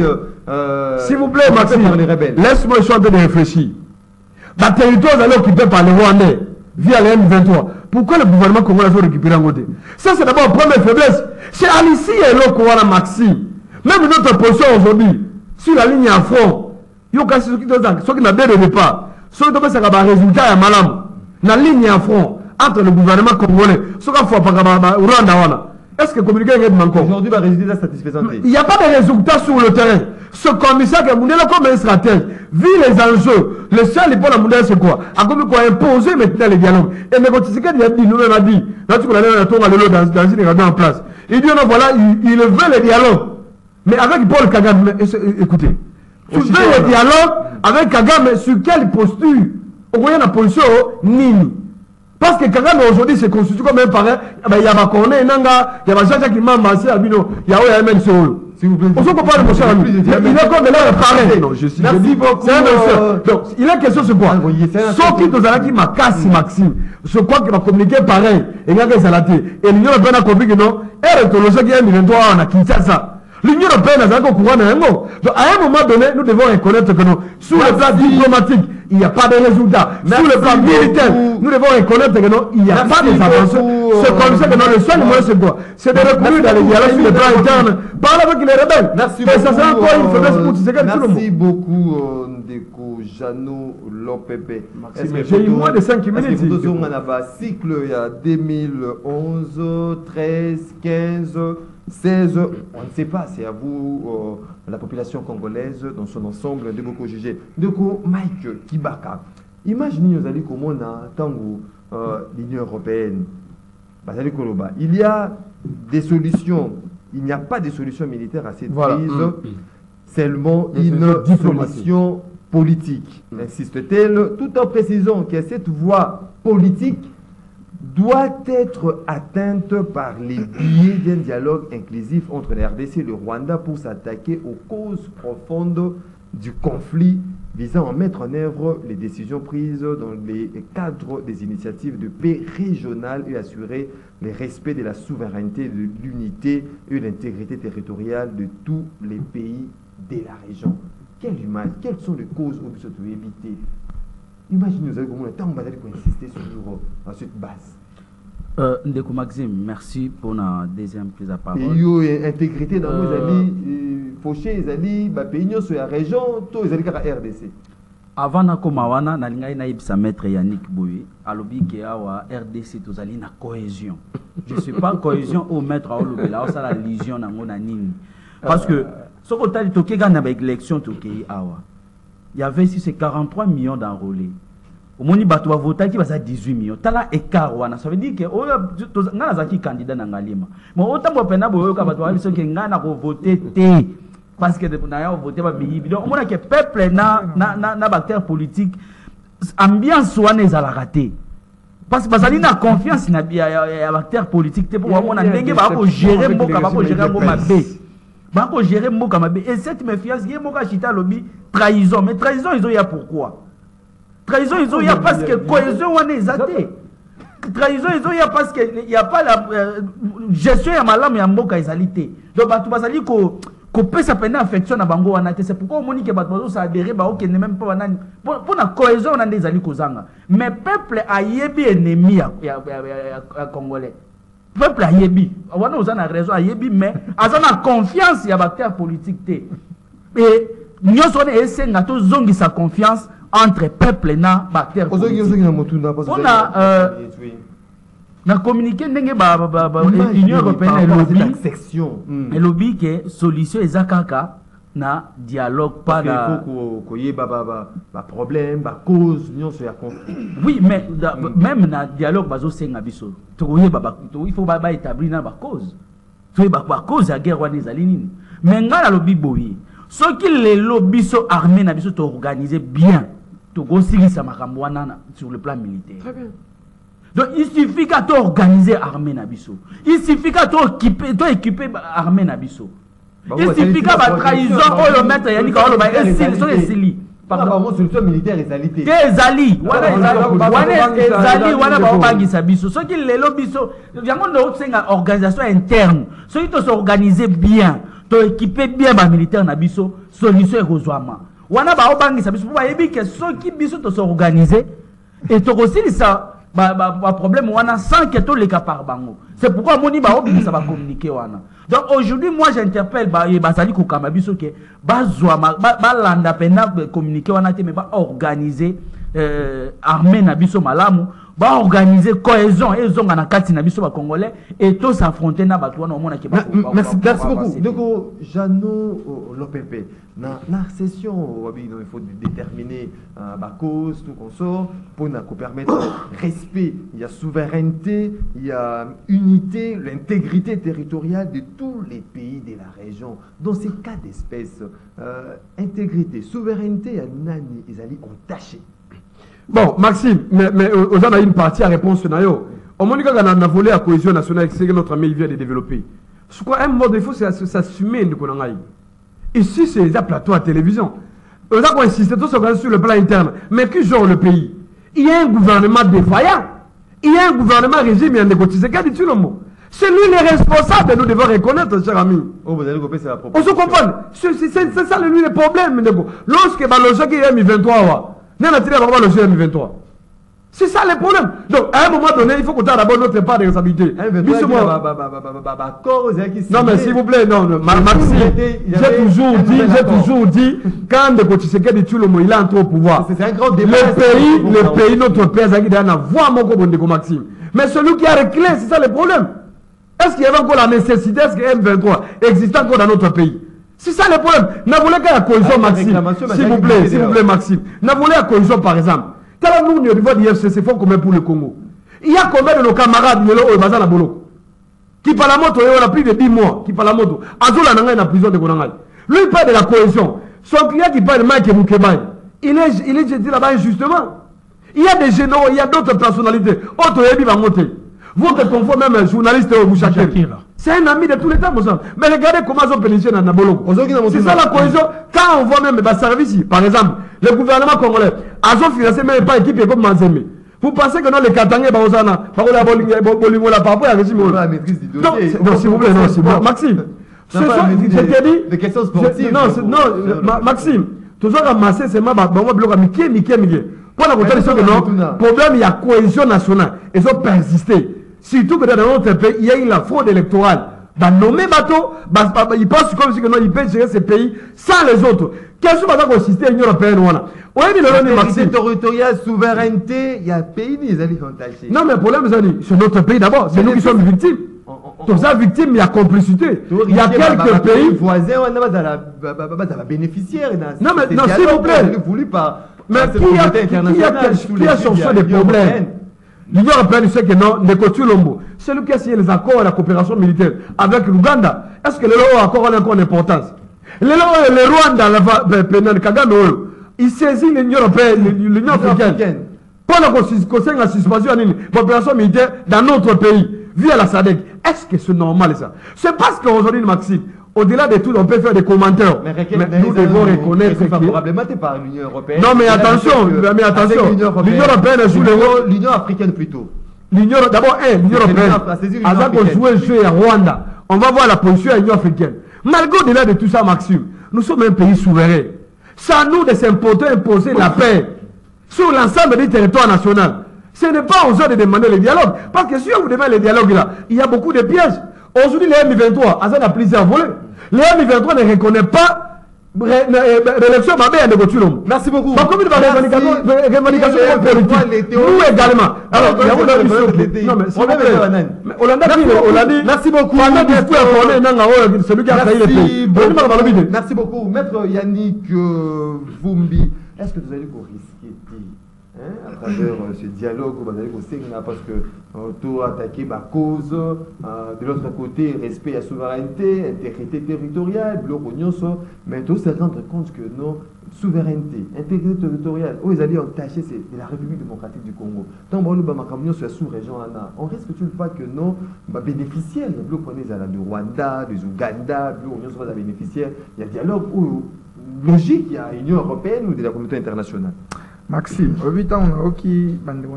S'il vous plaît, Maxime, laisse-moi les soins de réfléchir. Le territoire est occupé par les Rwandais via les M23. Pourquoi le gouvernement congolais veut récupérer en côté? Ça, c'est d'abord la première faiblesse. C'est Alici et l'autre Maxime. Même notre position aujourd'hui, sur la ligne à front, il y a ceux qui n'ont pas de départ. Ceux qui ont un résultat à Malam. La ligne à front entre le gouvernement congolais, ceux qui ont fait Rwanda. Est-ce que communiquer avec encore? Aujourd'hui, le résultat est satisfaisant. Il n'y a pas de résultats sur le terrain. Ce commissaire qui est comme un stratège, vu les enjeux, le seul pour la mondiale c'est quoi? A comme quoi imposer maintenant les dialogues. Et négocier qu'il a dit, nous-mêmes a dit, là tu connais dans une radio en place. Il dit non, voilà, il veut les dialogues. Mais avec Paul Kagame, écoutez, tu veux les dialogues avec Kagame sur quelle posture? Au moyen de la position, Nini. Parce que Kagame aujourd'hui se constitue comme un parrain, il y a Bakone, il y a Jean-Jacques Imam, il y a OMN Solo. S'il vous plaît. On se compare, mon cher ami. Il est comme là, pareil. Non, je suis. Merci beaucoup. C'est un monsieur. Donc, il a question sur quoi? Sauf qui nous a dit ma casse, Maxime. Je crois qu'il va communiquer pareil. Et il y a que ça l'a dit. Et l'Union européenne a compris que non. Elle est au qui est 2023 on a Kinshasa. L'Union européenne a encore courant un mot. Donc, à un moment donné, nous devons reconnaître que non, sur le plan diplomatique, il n'y a pas de résultat. Sur le plan militaire, nous devons reconnaître que non, il n'y a pas d'avancées. C'est comme ça que non, le seul moyen c'est quoi? C'est de recourir dans les dialogues sur le plan interne. Parle avec les rebelles. Merci beaucoup. Et ça sera encore une faiblesse pour tout ce que merci beaucoup, Ndeko Jano Lopepe. J'ai eu moins de 5 minutes. Nous avons un cycle il y a 2011, 13, 15. 16, on ne sait pas, c'est à vous, la population congolaise dans son ensemble, de beaucoup juger. De coup, Mike Kibaka, imaginez nous allons comment on a tango l'Union européenne. Il y a des solutions, il n'y a pas de solution militaire à cette crise, seulement une solution politique, insiste-t-elle, tout en précisant que cette voie politique doit être atteinte par les biais d'un dialogue inclusif entre la RDC et le Rwanda pour s'attaquer aux causes profondes du conflit visant à mettre en œuvre les décisions prises dans les cadres des initiatives de paix régionales et assurer le respect de la souveraineté, de l'unité et de l'intégrité territoriale de tous les pays de la région. Quelles sont les causes où nous devons éviter? Imaginez nous comment le temps on va insister sur cette base. Ndeko Maxime, merci pour la deuxième prise à parole. Il y a intégrité dans nos amis, fauché, les amis, pays sur la région, tous les amis de la RDC. Avant de commencer, je vais maître Yannick Bouyé, alobi que la RDC tous ali na cohésion. Je ne suis pas cohésion au maître à Olobela, c'est la légion na ngona nini. Parce que ce que tu as dit, tu as une élection, il y avait ici ces 43 millions d'enrôlés. Au moins, il y a voté qui va 18 millions. Tala écart, ça veut dire que on a un candidat dans Galima. Mais autant que pena boyo ka bato biso ke ngana ko voter té parce que na ya voter ba biyi. Donc on a que peuple na acteur politique ambiance wana ezala raté. Parce que bazali na confiance na ya acteur politique té pour on a ndenge ba ko gérer mboka ba ko gérer ngo mabe. Ba ko gérer mboka mabe et cette méfiance yé mboka chita lobby trahison. Mais trahison ils ont ya pourquoi? Trahison, ils ont y a parce que cohésion on est zaté. Trahison, ils ont y a parce que il y a pas la gestion ya malamu ya mboka ezalité. Donc batu bazali ko peut ça peine affection na bango wana te. C'est pourquoi on moni que batu bazo s'adhérer ba ok ne même pas banani. Pour la cohésion on a des ali kozanga. Mais peuple a yebi ennemi ya congolais. Peuple a yebi. Wana ozana raison a yebi mais azana confiance ya acteur politique te. Et nyoso ne essaie ngato zongi sa confiance entre peuple na acteurs politiques. On a communiqué ndenge l'Union européenne et lobby que solution ezakaka na dialogue pas na problème ba cause union sur la conflit. Oui mais même na dialogue bazo senga biso il faut ba établir na ba cause. To ba cause ya guerre wana ezali nini. Mais ngala lobby boyi ce qui les lobby so armés na biso to organiser bien. Sur le plan militaire. Très bien. Donc il suffit qu'à organiser l'armée Nabiso. Il suffit qu'à équiper l'armée Nabiso. Il suffit qu'à trahison ou le maître Yannick Oloba et Sili. Pardon, solution militaire ezalité. Ezali. Wana ba obangisa biso. Ce qui les lobiso, yango ndo senga organisation interne. Ce qui s'organiser bien, to équiper bien ba militaire Nabiso, solution ekozwama. Wana ba obangisa biso ba yebi que ceux qui biso to s'organiser et to aussi ça ba problème wana sans que to les cas par bango. C'est pourquoi moni ba obi ça va communiquer wana. Donc aujourd'hui moi j'interpelle ba sali ko kama biso que ba zwa ba landa pena communiquer wana te mais ba organiser armée na biso malamu ba organiser cohésion et zonga na kati na biso ba congolais et tous s'affronter na ba wana omona ke ba. Merci beaucoup. Donc Jano Lopepe na session il faut déterminer la cause tout consort pour nous permettre respect, il y a souveraineté, il y a unité, l'intégrité territoriale de tous les pays de la région. Dans ces cas d'espèce, intégrité, souveraineté, nani ils allaient entacher. Bon, Maxime, mais on a une partie à réponse. On m'a dit qu'on a volé la cohésion nationale, c'est que notre ami vient de développer. Je crois un mode, il faut s'assumer. Ici, c'est un plateau à télévision. On a insisté sur le plan interne. Mais qui gère le pays? Il y a un gouvernement défaillant. Il y a un gouvernement régime et un négocié. Qu'est-ce que tu dis le mot? C'est lui le responsable, nous devons reconnaître, cher ami. Oh, vous allez couper, c'est la On se comprend. C'est ça lui le problème. Lorsque le jeu qui est M23, nous avons tiré le jeu M23. C'est ça le problème. Donc, à un moment donné, il faut qu'on ait d'abord notre part de responsabilité. Non, mais s'il vous plaît, non, Maxime, j'ai toujours dit, quand de Kotisekedi Tshilombo, il entre au pouvoir, c'est un grand débat. Le pays, notre pays, il a voix mon Kobondeko Maxime. Mais celui qui a réclé, c'est ça le problème. Est-ce qu'il y avait encore la nécessité, est-ce que M23 existe encore dans notre pays? C'est ça le problème. N'a voulu qu'à la cohésion, Maxime. S'il vous plaît, Maxime. N'a voulu à la cohésion, par exemple. Quand nous, au niveau du FCC, faut combien pour le Congo? Il y a combien de nos camarades, qui par la moto, on a plus de 10 mois, qui par la moto. Azola Nanga est dans la prison de Konangal. Lui, il parle de la cohésion. Son client qui parle de Mike Moukebaï, il est jeté là-bas injustement. Il y a des généraux, il y a d'autres personnalités. Autre Ebi va monter. Votre confort, même journaliste Mouchakel. C'est un ami de tous les temps, mon sang. Mais regardez comment ils ont pénétré dans Naboloko. C'est ça la cohésion. Quand on voit même les services, par exemple, le gouvernement congolais, ils ont financé même pas l'équipe comme Manzembe. Vous pensez que non, les Katangais, par rapport à la régime. La maîtrise du dossier. Non, s'il vous plaît, non, s'il vous plaît. Maxime, je t'ai dit. Des questions sportives. Non, Maxime, tout ça ramassé, c'est ma bloc à Mickey. Pour la condition que non, problème, il y a cohésion nationale. Ils ont persisté. Surtout que dans notre pays, il y a eu la fraude électorale. Dans nommé bateau, ils pensent comme si ils peuvent gérer ces pays sans les autres. Qu'est-ce que vous consisté à l'Union européenne? C'est territorial, souveraineté, il y a pays, ils allaient fantasmer. Non, mais le problème, c'est notre pays d'abord. C'est nous qui sommes victimes. Tout ça, victime, il y a complicité. Il y a quelques pays voisins, on a bénéficiaire. Non, mais s'il vous plaît. Mais qui a cherché des problèmes? L'Union européenne sait que non, c'est lui qui a signé les accords et la coopération militaire avec l'Ouganda. Est-ce que le accord a encore une importance? Le Rwanda, le Kagame, il saisit l'Union européenne, l'Union africaine. Pour la suspension de la coopération militaire dans notre pays, via la SADC. Est-ce que c'est normal ça? C'est parce qu'aujourd'hui, Maxime, au-delà de tout, on peut faire des commentaires. Mais nous devons reconnaître favorablement par l'Union européenne. Non, mais attention, l'Union européenne joue le rôle. L'Union africaine plutôt. D'abord, l'Union européenne. Avant qu'on joue un jeu à Rwanda, on va voir la position de l'Union africaine. Malgré au-delà de tout ça, Maxime, nous sommes un pays souverain. C'est à nous de s'imposer la paix sur l'ensemble du territoire national. Ce n'est pas aux autres de demander le dialogue. Parce que si on vous demande le dialogue là, il y a beaucoup de pièges. Aujourd'hui, les M23, Azan a plusieurs volets. Les M23 ne reconnaissent pas l'élection de Gotulom. Merci beaucoup. Par contre, revendication politique. Nous également. Alors, il y a une chose. Non, mais s'il vous plaît. On l'a dit. Merci beaucoup. Celui qui a failli le pays. Merci beaucoup. Maître Yannick Vumbi, est-ce que vous allez vous risquer à travers ce dialogue parce que tout attaquer ma cause, de l'autre côté, respect à la souveraineté, intégrité territoriale, bloc mais tout se rendre compte que non, souveraineté, intégrité territoriale, où ils allaient entacher, c'est la République démocratique du Congo. Tant que nous sur la sous-région, on risque-t-il pas que non, bénéficiaires, les blocs du Rwanda, du Ouganda, blocs soit bénéficiaires, il y a dialogue logique, il y a l'Union européenne ou de la communauté internationale. Maxime, au 8 ans, on a aussi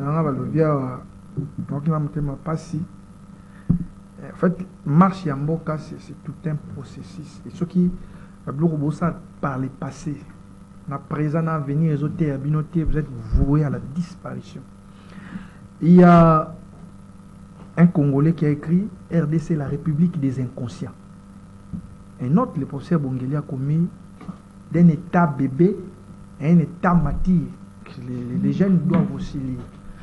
en fait, marche Yamboka, c'est tout un processus. Et ce qui par le passé, dans le présent, dans l'avenir, vous êtes voués à la disparition. Il y a un Congolais qui a écrit RDC, la République des inconscients. Un autre, le professeur Bongeli, a commis d'un état bébé à un état mature. Les jeunes doivent aussi lire.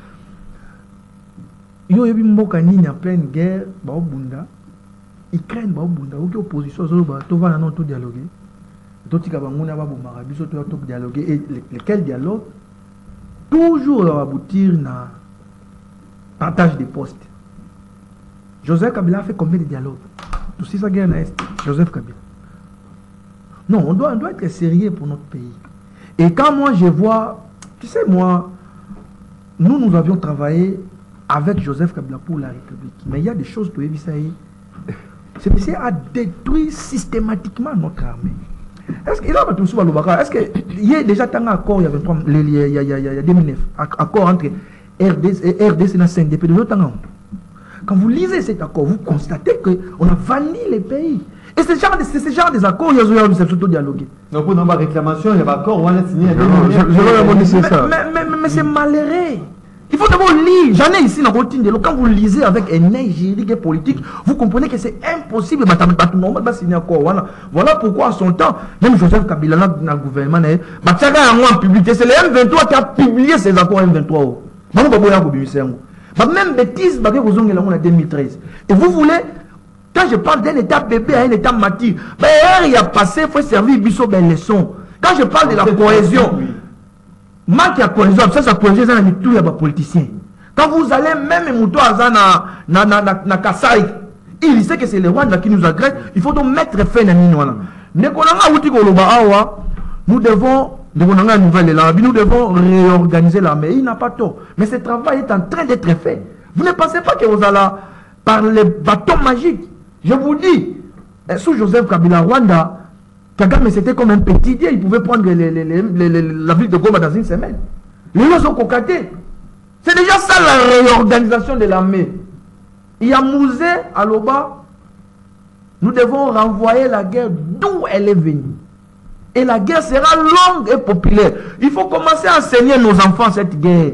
Il y a eu en pleine guerre, ils craignent l'opposition, ils vont dialoguer. Et lesquels dialoguent toujours aboutir à partage des postes. Joseph Kabila a fait combien de dialogues? Tout ça, Joseph Kabila. Non, on doit être sérieux pour notre pays. Et quand moi je vois, tu sais, moi, nous avions travaillé avec Joseph Kabila pour la République. Mais il y a des choses, ce monsieur a détruit systématiquement notre armée. Est-ce qu'il y a déjà un accord, il y a 2009, accord entre RDC et la CNDP de l'autre temps. Quand vous lisez cet accord, vous constatez qu'on a vanni les pays. Et c'est ce genre des accords, il y a surtout dialoguer. Donc pour une réclamation, il y a un accord, on a signé. Mais c'est malheureux. Il faut d'abord lire. J'en ai ici dans votre ligne. Quand vous lisez avec un œil juridique et politique, vous comprenez que c'est impossible. Voilà pourquoi à son temps, même Joseph Kabila dans le gouvernement, en public, c'est le M23 qui a publié ces accords M23. Même bêtise, en 2013. Et vous voulez, quand je parle d'un état bébé à un état mature, il y a passé, il faut servir Bissot ben leçon. Quand je parle de la cohésion, manque à cohésion, ça cohésion, c'est un tout les politiciens. Quand vous allez même Mouto Azana na Kassai, il sait que c'est le Rwanda qui nous agresse, il faut donc mettre fin à Minouana. Nous devons nous devons réorganiser l'armée. Il n'a pas tort. Mais ce travail est en train d'être fait. Vous ne pensez pas que vous allez par les bâtons magiques. Je vous dis, sous Joseph Kabila Rwanda, Kagame c'était comme un petit dieu. Il pouvait prendre la ville de Goma dans une semaine. Les gens sont cocatés. C'est déjà ça la réorganisation de l'armée. Il y a Mouzé à Loba. Nous devons renvoyer la guerre d'où elle est venue. Et la guerre sera longue et populaire. Il faut commencer à enseigner nos enfants cette guerre.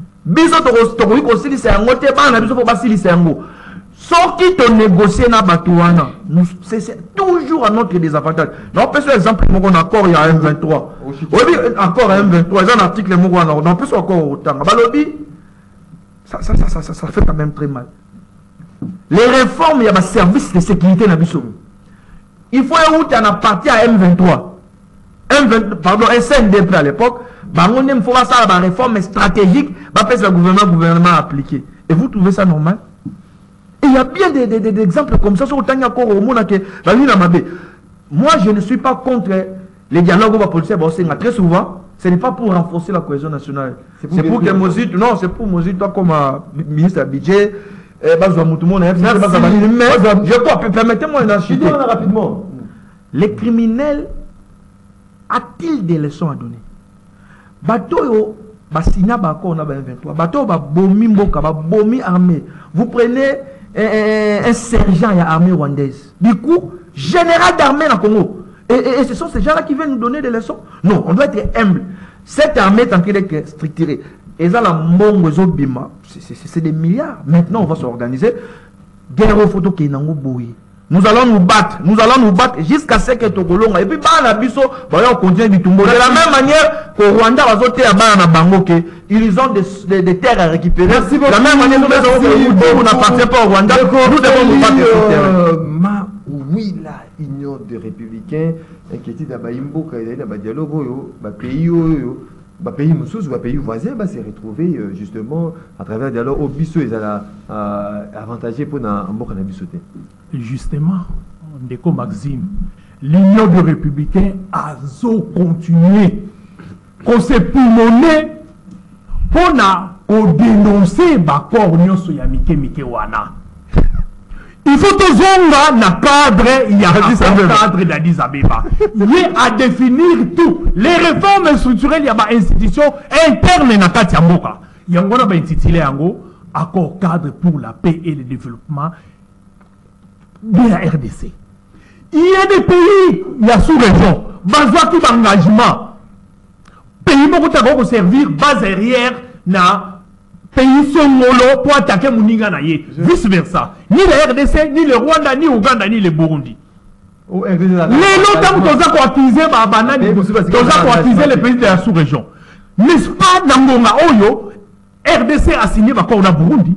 Sorti de négocier na batouana, c'est toujours à notre désavantage. Non, par exemple, mon accord il y a un 23. Oui, encore un 23. Il y a un article on peut encore autant. Ça fait quand même très mal. Les réformes, il y a un service de sécurité na biso. Il faut un parti à M23. Pardon, un CNDP à l'époque, on aime faire ça la réforme stratégique, le gouvernement appliqué. Et vous trouvez ça normal? Et il y a bien des exemples comme ça sur le moi, je ne suis pas contre les dialogues policiers. Très souvent, ce n'est pas pour renforcer la cohésion nationale. C'est pour que Mozit, non, c'est pour Mozit, toi comme ministre du budget, je crois, permettez-moi une chute. Rapidement. Les criminels a-t-il des leçons à donner? Bateau, Bassina Bako, on a 23. Bateau, Bomi Mboka, Bomi armée. Vous prenez un sergent à l'armée rwandaise. Du coup, général d'armée dans le Congo. Et ce sont ces gens-là qui viennent nous donner des leçons? Non, on doit être humble. Cette armée est en train d'être structurée. Et ça, la Mongozo Bima, c'est des milliards. Maintenant, on va s'organiser. Guerre au photo qui est dans le bouillie. Nous allons nous battre jusqu'à ce que Togolonga. Et puis, on continue du Tumbo. De la même manière qu'au Rwanda, ils ont des terres à récupérer. Merci beaucoup. De la même manière, nous n'appartenons pas au Rwanda. Nous devons nous battre sur ce terrain. Oui, la union des républicains, inquiété d'Abaïmbo, quand il y a un dialogue, pays pays voisins se retrouver justement à travers le dialogue au biso ils allaient avantager pour n'importe justement Ndeko Maxime, l'union des républicains a continué qu'on s'est pulmoné pour dénoncer l'accord union soyamike wana. Il faut que Zonga na cadre, il y a un cadre d'Addis Abeba. Il y a à définir tout. Les réformes structurelles, il y a une institution interne na Katiamboka. Il y a un intitulé accord cadre pour la paix et le développement de la RDC. Il y a des pays, il y a sous-région, besoin d'engagement. Pays qui servir base arrière na pays Songolo pour attaquer Mouninga Naye. Vice versa. Ni le RDC, ni le Rwanda, ni Ouganda, ni le Burundi. Les longtemps que nous avons attisé les pays de la sous-région. N'est-ce pas Nangonga Oyo, RDC a signé l'accord na Burundi.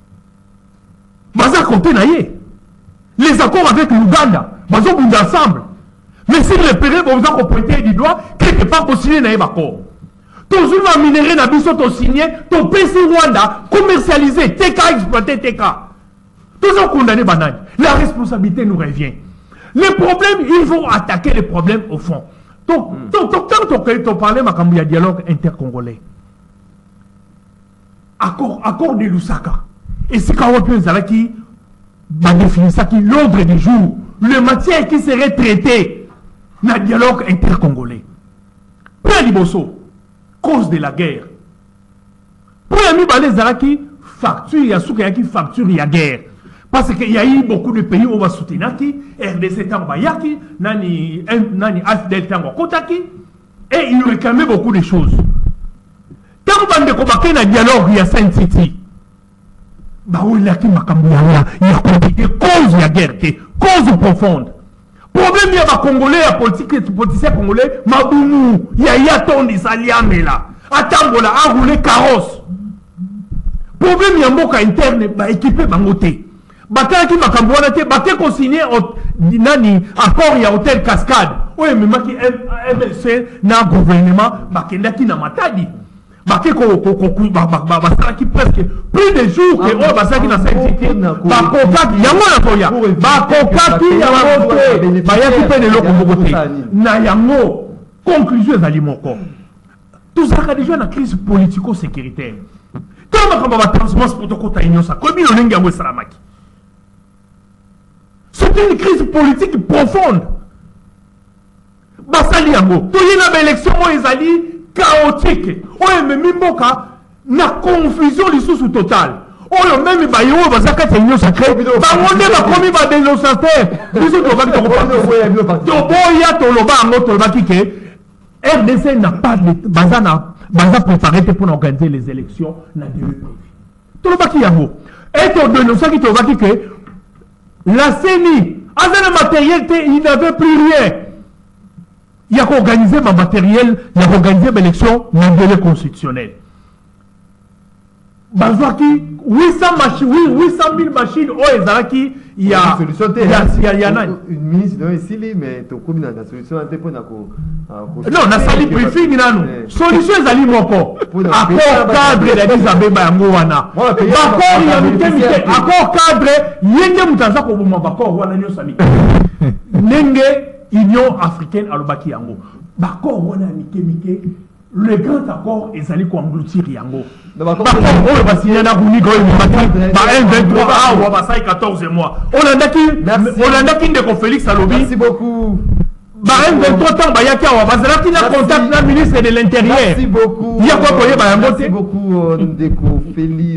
Baza côté Naye. Les accords avec l'Ouganda, baza bunda ensemble. Mais si les pays vont vous pointer du doigt, quelque part pour signer Naye l'accord. Toujours la minerai n'a pas signé, ton PC Rwanda commercialisé, TK exploité, TK. Toujours condamné banane. La responsabilité nous revient. Les problèmes, il faut attaquer les problèmes au fond. Donc, quand on parlait de dialogue intercongolais, accord de Lusaka, et c'est quand on peut qui définir ça qui l'ordre du jour, le matière qui serait traité dans le dialogue intercongolais. Pour Liboso, cause de la guerre. Pour Yami Balezaraki, facture, il y a facture, il y a guerre. Parce qu'il y a eu beaucoup de pays où on va soutenir qui, RDC Tambayaki, Nani AFDL Kotaki, et ils réclamaient beaucoup de choses. Tant qu'on a combattu dans le dialogue, il y a Saint-Titi. Il y a compliqué, cause de la guerre, cause profonde. Problème, il y a des Congolais, il y a des politiciens congolais, Maboumou, il y a Tondi Saliamela, Atambola, a roulé carrosse. Problème, il y a un moka interne, équipé Bangoté. Bataki Makambouana, Baté consigné accord, il y a hôtel Cascade. Oui, mais Maki MLC, na gouvernement, Bakendaki na Matadi. Presque plus de jours que oh basaki na sécurité bakokaki yango na koya bakokaki yango te bayaki pe de loko te na yango conclusion ezali moko tozalaka déjà na crise politico-sécuritaire tant makambo ba transport protocole union sa komi lolenge yango esalamaki. C'est une crise politique profonde basali yango toyina ba élection oyo ezali chaotique. Oui, mais Mimboka na confusion lisusu totale. Oh, même bayo bazaka tenyo sacré. Ba monde ba komi ba dénonçateur. Biso to ba to boya to loba ngo to ba kike. RDC n'a pas de baza préparé pour organiser les élections na début. To loba ki yango. Et to dénoncer ki to ba kike. La CENI, avec le matériel, il n'avait plus rien. Il y a qu'organiser ma matériel, il y a qu'organiser ma élection, mon délai constitutionnel. Bazouaki, 800 000 machines, oh, il y a une ministre ici, mais tu as une solution. Non, na sali briefing nanu. Solution ezali moko. Accord cadre la Dizabeba yango wana. Bakor ya mike accord cadre yenge mutanza ko boma bakor wana nyo sami. Nenge Union africaine alobaki yango. Bakor wana mike le grand accord ezali ko engloutir yango. Bakor oyo basigné na Buni goyo mati ba 1-23 awa basai 14 mois. Olandaki ndeko Félix Alobi. Merci beaucoup. Bah, 23 ans, bah, il y a contact le ministre de l'Intérieur. Merci beaucoup. Il y a quoi pour merci beaucoup, Ndeko Feli.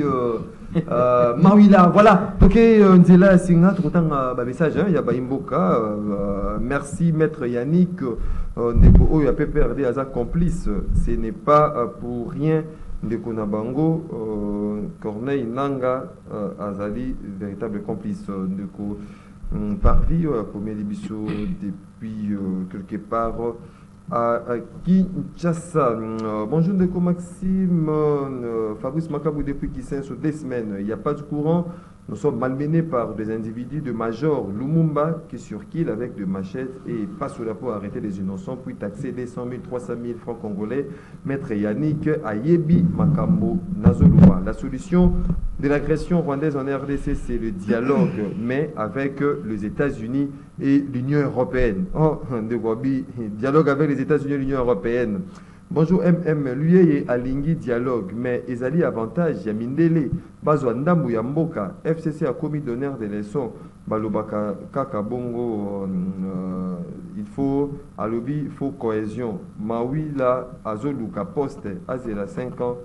Mawila, voilà. Ok, Nzela Singa, tout le temps, message, il y a Imboka. Merci, maître Yannick. Ndeko Oyo, PPRD, Aza complice. Ce n'est pas pour rien. Ndeko Nabango, Corneille Nanga, Azali, véritable complice. Ndeko Parvi, comme l'émission depuis quelque part à Kinshasa. Bonjour Ndeko Maxime, Fabrice Makabou depuis Kissin sur 2 semaines. Il n'y a pas de courant. Nous sommes malmenés par des individus de Major Lumumba qui surquillent avec des machettes et passent au la pour arrêter les innocents puis taxer des 100 000, 300 000 francs congolais. Maître Yannick Ayebi Makambo Nazoluwa. La solution de l'agression rwandaise en RDC, c'est le dialogue, mais avec les États-Unis et l'Union européenne. Oh, Ndegwabi, dialogue avec les États-Unis et l'Union européenne. Bonjour MM, lui et Alingi dialogue, mais Ezali avantage, Yamindele, Bazo Ndambu Yamboka, FCC a commis d'honneur des leçons, Balobaka Kakabongo, il faut, Alobi, il faut cohésion, Mawila, Azoluka Poste, Azela 5 ans,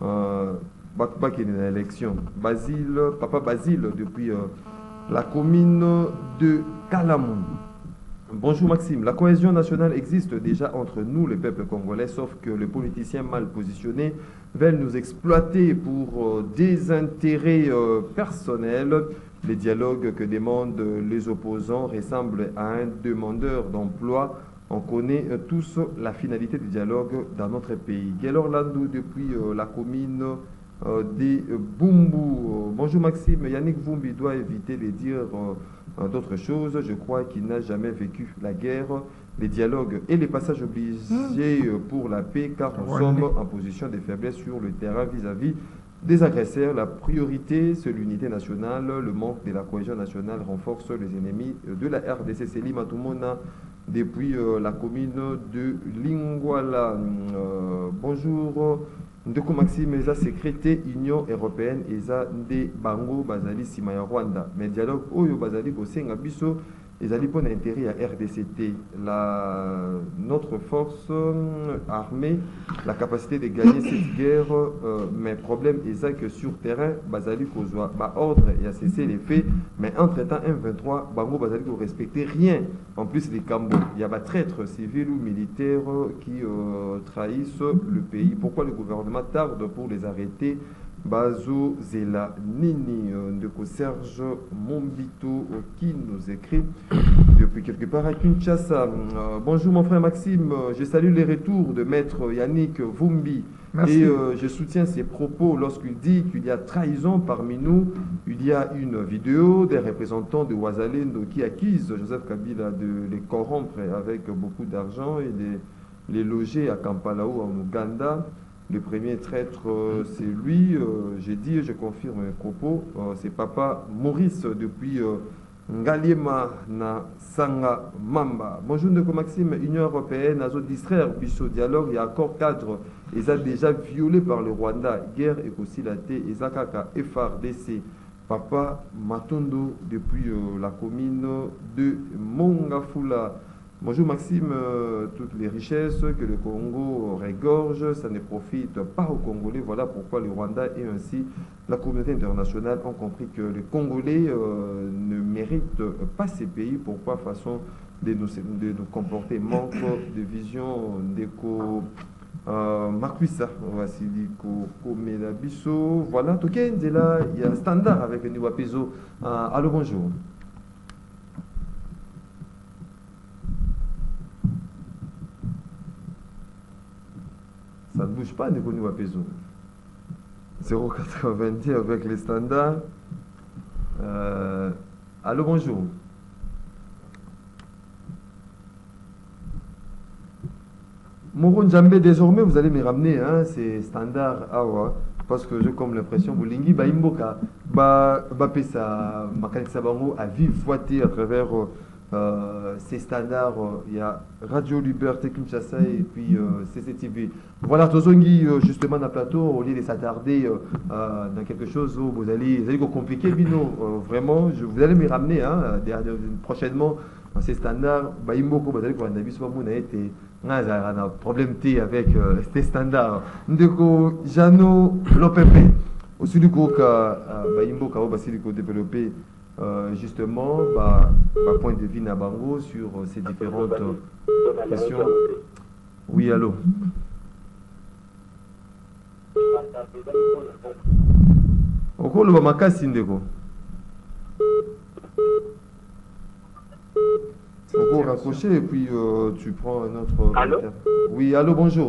Bakba qui est dans l'élection, Basile, Papa Basile, depuis la commune de Kalamou. Bonjour Maxime, la cohésion nationale existe déjà entre nous, le peuple congolais, sauf que les politiciens mal positionnés veulent nous exploiter pour des intérêts personnels. Les dialogues que demandent les opposants ressemblent à un demandeur d'emploi. On connaît tous la finalité du dialogue dans notre pays. Gaylor Landou depuis la commune des Bumbu. Bonjour Maxime, Yannick Vumbi doit éviter de dire d'autres choses. Je crois qu'il n'a jamais vécu la guerre, les dialogues et les passages obligés pour la paix, car nous sommes en position de faiblesse sur le terrain vis-à-vis des agresseurs. La priorité, c'est l'unité nationale. Le manque de la cohésion nationale renforce les ennemis de la RDC. C'est Limatumona depuis la commune de Lingwala. Bonjour. Ndeko Maxime eza secrétaire Union européenne eza nde bango bazali sima ya Rwanda. Mais dialogue oyo bazali kosenga biso ezali pour l'intérêt à RDCT. Notre force armée, la capacité de gagner cette guerre, mais problème est que sur terrain, Bazali Kozwa, ordre et a cessé les faits, mais entre-temps, M23, Bango Bazali ne respectait rien. En plus des Cambo, il y a des traîtres civils ou militaires qui trahissent le pays. Pourquoi le gouvernement tarde pour les arrêter? Bazo Zela Nini de Serge Mombito qui nous écrit depuis quelque part à Kinshasa. Bonjour mon frère Maxime, je salue les retours de maître Yannick Vumbi. Merci. Et je soutiens ses propos lorsqu'il dit qu'il y a trahison parmi nous. Il y a une vidéo des représentants de Ouazalendo qui accusent Joseph Kabila de les corrompre avec beaucoup d'argent et de les loger à Kampala ou en Ouganda. Le premier traître, c'est lui. J'ai dit, je confirme mes propos. C'est Papa Maurice depuis Ngaliema na Sanga Mamba. Bonjour, Ndeko Maxime. Union européenne a distraire Bisso dialogue et accord cadre. Ils ont déjà violé par le Rwanda. Guerre et aussi la T. Ezakaka FRDC. Papa Matondo depuis la commune de Mongafula. Bonjour Maxime, toutes les richesses que le Congo regorge, ça ne profite pas aux Congolais. Voilà pourquoi le Rwanda et ainsi la communauté internationale ont compris que les Congolais ne méritent pas ces pays. Pourquoi façon de nous comporter manque de vision d'éco Marcuissa, voici Komela Bisso. Voilà, Token, là, il y a un standard avec le niveau Peso. Allô, bonjour. Ça ne bouge pas, Ndeko Niwapezo. 0,90 avec les standards. Allô, bonjour. Moro Njambe, désormais, vous allez me ramener, hein, ces standards. Ah ouais, parce que j'ai comme l'impression, Boulingi, Imboka, Pesa, Makanisa Bango, à vive voiter à travers ces standards. Il y a Radio Liberté Kinshasa et puis CCTV. Voilà, Tozongi, justement, dans le plateau, au lieu de s'attarder dans quelque chose où vous allez compliquer, Bino, vraiment, vous allez me ramener, hein, prochainement, dans ces standards. Imboka, vous allez voir, on a été. Un problème avec ces standards. Ndeko Jano Lopepe, aussi du coup, Imboka, aussi du coup développé. Justement, point de vue Nabango sur ces différentes questions. Oui, allô. Okolo Bamakasi Ndeko. On va raccrocher et puis tu prends un autre. Allô? Oui, allô, bonjour.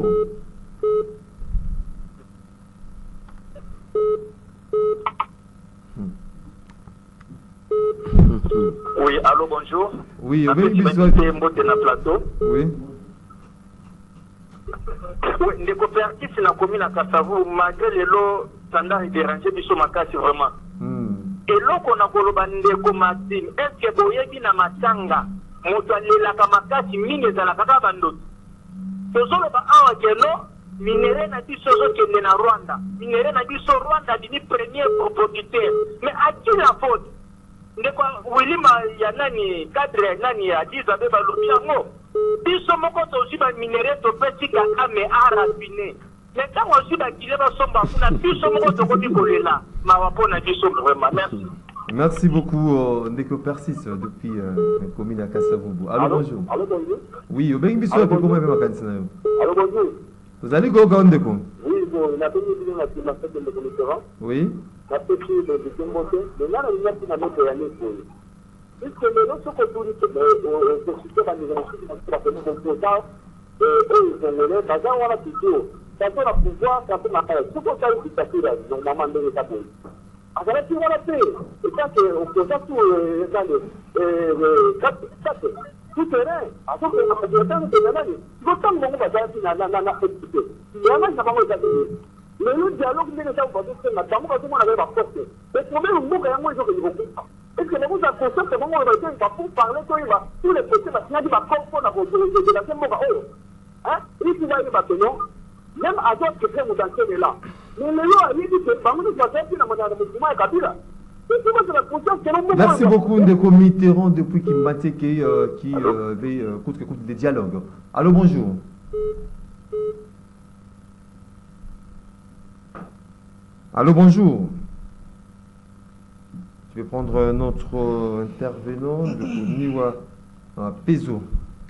Oui, allô, bonjour. Oui, plateau. Oui. Oui, les coopératives, c'est la commune à Kassavou, malgré les lots standards dérangés, ils sont makasi vraiment. Et là, qu'on a colobandé comme Maxime, est-ce que vous avez na matanga, la kamakasi, mine za la kakabando. Tozolo ba awa keno, minere na biso zo kende na Rwanda. Minere na biso Rwanda dini premier producteur. Mais à qui la faute? Ndeko Wilima ya nani cadre nani ya diza beba lobiango. Biso moko tozi ba minere to pesi kaka me arabine. Mais quand on suit la kileba somba kuna biso moko to koti kolela. Ma wapona biso vraiment. Merci. Merci beaucoup, Ndeko Persis, depuis la commune à Kassavumbu. Allô, bonjour. Allô, bonjour. Oui, au Bengi Bissou, comment même à Kansana? Allô, bonjour. Vous allez go quand Ndeko? Oui, bon, la première vidéo, la fête de l'électorat. Oui. La petite de Kimbote, mais là, il y a une amie qui a mis pour eux. Puisque les autres sont autorisés, le système administratif qui va faire un composant, eux, ils ont mené, par exemple, on a toujours, quand on a pouvoir, quand on a fait, tout comme ça, il s'assure, normalement, de l'état. Alors, tu vois la paix. Et quand on pose tout, tout terrain, alors que le temps de l'année, tu vois, tant que on va faire la petite. Il y a un peu de mais le dialogue, il est déjà au bas de la dame, quand on avait la porte. Mais pour moi, le mot est un mot que je veux. Est-ce que vous avez conscience que moment où il va pour parler, tous les petits, il va comprendre la population de la semaine. Hein? Et tu vas y maintenant. même à d'autres que vous dansez là. Mais le lot, il dit que parmi nous, ça fait une manière de mouvement et Kabila. Merci beaucoup Ndeko Mitterrand depuis Kimbate qui avait écoute des dialogues. Allô, bonjour. Allô, bonjour. Je vais prendre notre intervenant, Niwa Peso.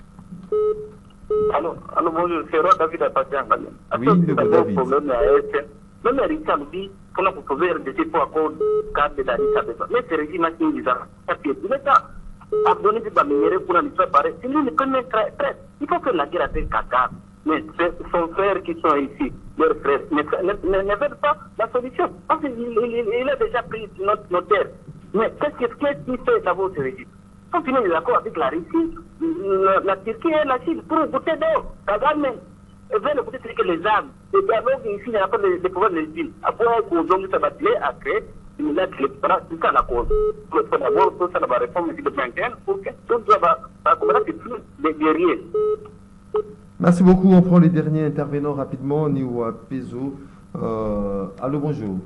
Allô, bonjour, c'est Roi David Apatian. Oui, Ndeko David. Même Richard dit qu'on a trouvé un décès pour accord cadre de la Richard. Mais c'est régime qui nous a fait l'État a donné des baminières pour une histoire pareille. C'est lui le premier très. Il faut que la guerre avec Kaka. Mais son frère qui sont ici, leurs frères, ne veulent pas la solution. Parce qu'il a déjà pris notre terre. Mais qu'est-ce qu'il fait d'abord ce régime? Quand il est d'accord avec la Russie, la Turquie et la Chine pour goûter d'or. Kagame veulent peut-être que les armes, les dialogues ici, il n'y a pas de pouvoir de l'Église. Après, on a s'abattre à créer une lettre électorale, tout ça la cause. Il faut d'abord tout ça la réforme de 2015 pour que tout ça va commencer les guerriers. Merci beaucoup. On prend les derniers intervenants rapidement. Niwa Peso. Allô, bonjour.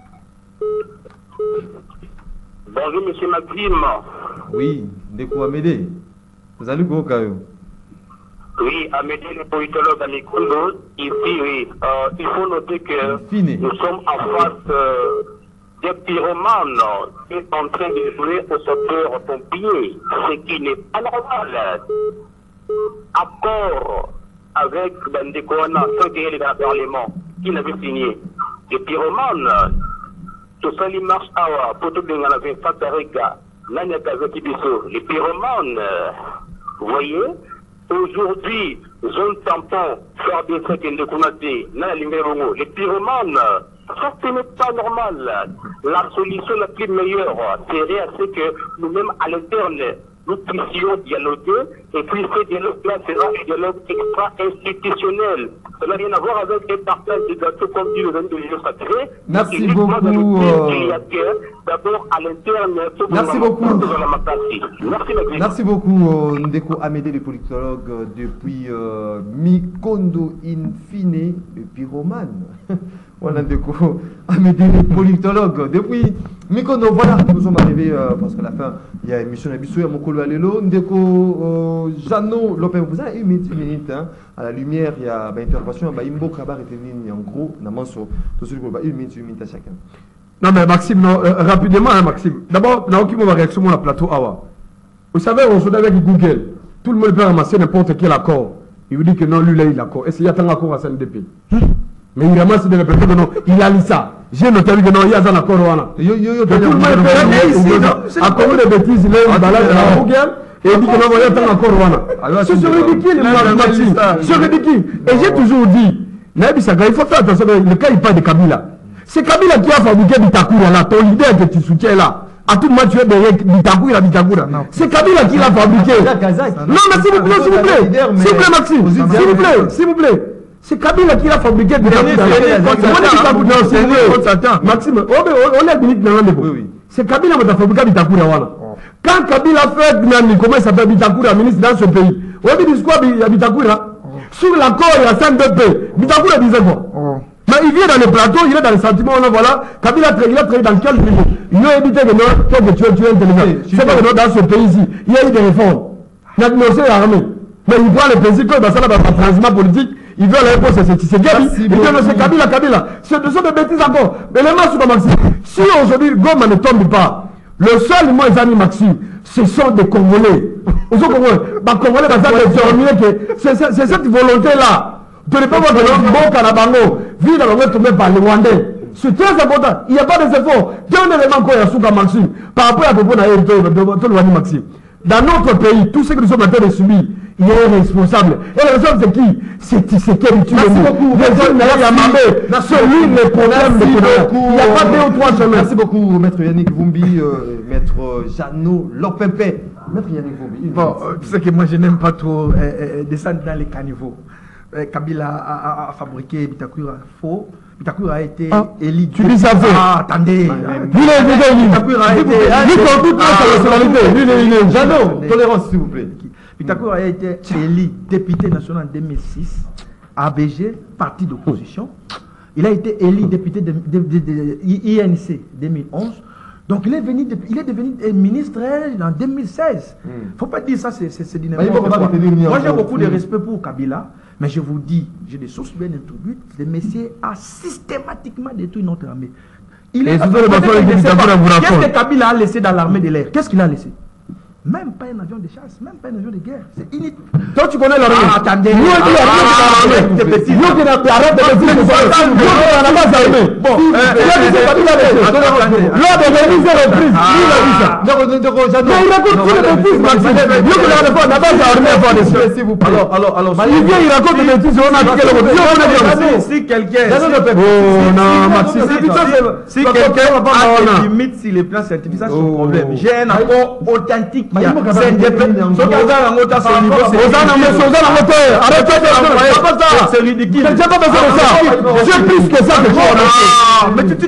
Bonjour, monsieur Maxime. Oui, Ndeko Amédée. Vous allez quoi, Kayo? Oui, Amédée, le politologue à Mikondo. Ici, oui. Il faut noter que nous sommes en face des pyromanes qui sont en train de jouer au sapeur-pompier, ce qui n'est pas normal. Accord avec Bandekouana, ceux qui est dans le Parlement, qui l'avait signé. Les pyromanes, tout ça, il marche à Poto Bengana, Fatareka, Nanyakazakibiso. Les pyromanes, vous voyez, aujourd'hui, zone tampon, faire des trucs de Kounate, Nanalimberongo. Les pyromanes, ça, ce n'est pas normal. La solution la plus meilleure serait à ce que nous-mêmes, à l'interne, nous puissions dialoguer, et puis ce dialogue-là sera un dialogue extra-institutionnel. Ça n'a rien à voir avec un partage de gâteaux comme dit le 22 juillet sacré. Merci beaucoup. D'abord à l'interne, merci beaucoup. Merci beaucoup, Ndeko Amédée, le politologue depuis Mikondo Infine, le pyromane. Voilà Ndeko Amédée, le politologue depuis Mikondo. Voilà, nous sommes arrivés parce qu'à la fin, il y a émission Nabissou, il y a Mokolo Alelo, Ndeko Jano Lopin. Vous avez une minute, hein, à la lumière, il y a intervention, Imbo Kabar et en gros, Namanso, tout ce qui est une minute à chacun. Non mais Maxime, non, rapidement hein, Maxime. D'abord, Naoki m'a réaction sur le plateau Awa. Vous savez, on se dit avec Google, tout le monde peut ramasser n'importe quel accord. Il vous dit que non, lui là il a l'accord. Est-ce qu'il y a un accord à CNDP? Mais il ramasse des plateaux que non, il a lu ça. J'ai noté que non, il y a un accord. Tout le monde peut accorder des bêtises, il est balade à Google. Et il dit que non, il y a un accord. C'est ridicule, Maxime. C'est ridicule. Et j'ai toujours dit, il faut faire attention, le cas il parle de Kabila. C'est Kabila qui a fabriqué Bitakura là, ton leader que tu soutiens là. À tout moment tu es derrière Bitakura. C'est Kabila qui l'a fabriqué. Non mais s'il vous plaît, Maxime, s'il vous plaît. C'est Kabila qui l'a fabriqué Bitakura. Maxime, on est minute dans le c'est Kabila qui a fabriqué Bitakura voilà. Quand Kabila fait comment il s'appelle Bitakura, ministre dans ce pays, on dit quoi Bitakura? Sur l'accord il y a 5 BP. Bitakura disait quoi? Mais il vient dans le plateau, il est dans le sentiment, voilà, Kabila il a travaillé dans quel niveau? Il a évité que non, toi que tu es intelligent. C'est pas que dans ce pays-ci, il y a eu des réformes. Il y a une armée. Mais il prend le principe que ça va un transiment politique, il veut la réponse, c'est Gabi, il dit c'est Kabila. Ce sont des bêtises encore. Mais les mains sur Maxime, si aujourd'hui Goma ne tombe pas, le seul moi, les amis Maxime, ce sont des Congolais. Aux Congolais, Congolais, c'est cette volonté-là. Tu ne peux pas voir que l'homme Kanabango vit dans le monde tombé par les Rwandais. C'est très important. Il n'y a pas de efforts. Il y a un élément qu'on a sous Maxime. Par rapport à propos de Maxime. Dans notre pays, tout ce que nous sommes en train de subir, il y a un responsable. Et le responsable, c'est qui? C'est Tshisekedi. Merci beaucoup. C'est lui le problème de il n'y a pas 2 ou 3 semaines. Merci beaucoup, Maître Yannick Vumbi, Maître Jano Lopempe. Maître Yannick Vumbi. Bon, tu sais que moi, je n'aime pas trop descendre dans les caniveaux. Kabila a fabriqué Bitakura faux. Bitakura a été élu. Tu dis ça faux. Attendez. Bitakura a été élu. Jano, tolérance s'il vous plaît. Bitakura a été élu député national en 2006. ABG, parti d'opposition. Il a été élu député de INC 2011. Donc il est devenu ministre en 2016. Il ne faut pas dire ça, c'est dynamique. Moi j'ai beaucoup de respect pour Kabila, mais je vous dis, j'ai des sources bien introduites, le monsieur a systématiquement détruit notre armée. Qu'est-ce que Kabila a laissé dans l'armée de l'air? Qu'est-ce qu'il a laissé? Même pas un avion de chasse, même pas un avion de guerre. C'est inutile. Toi, tu connais l'armée. Attendez. Arrête de bêtises. Bon, il a si quelqu'un a des limites sur les plans scientifiques, ça c'est un problème. J'ai un accord authentique. C'est ridicule. J'ai plus que ça. Mais tu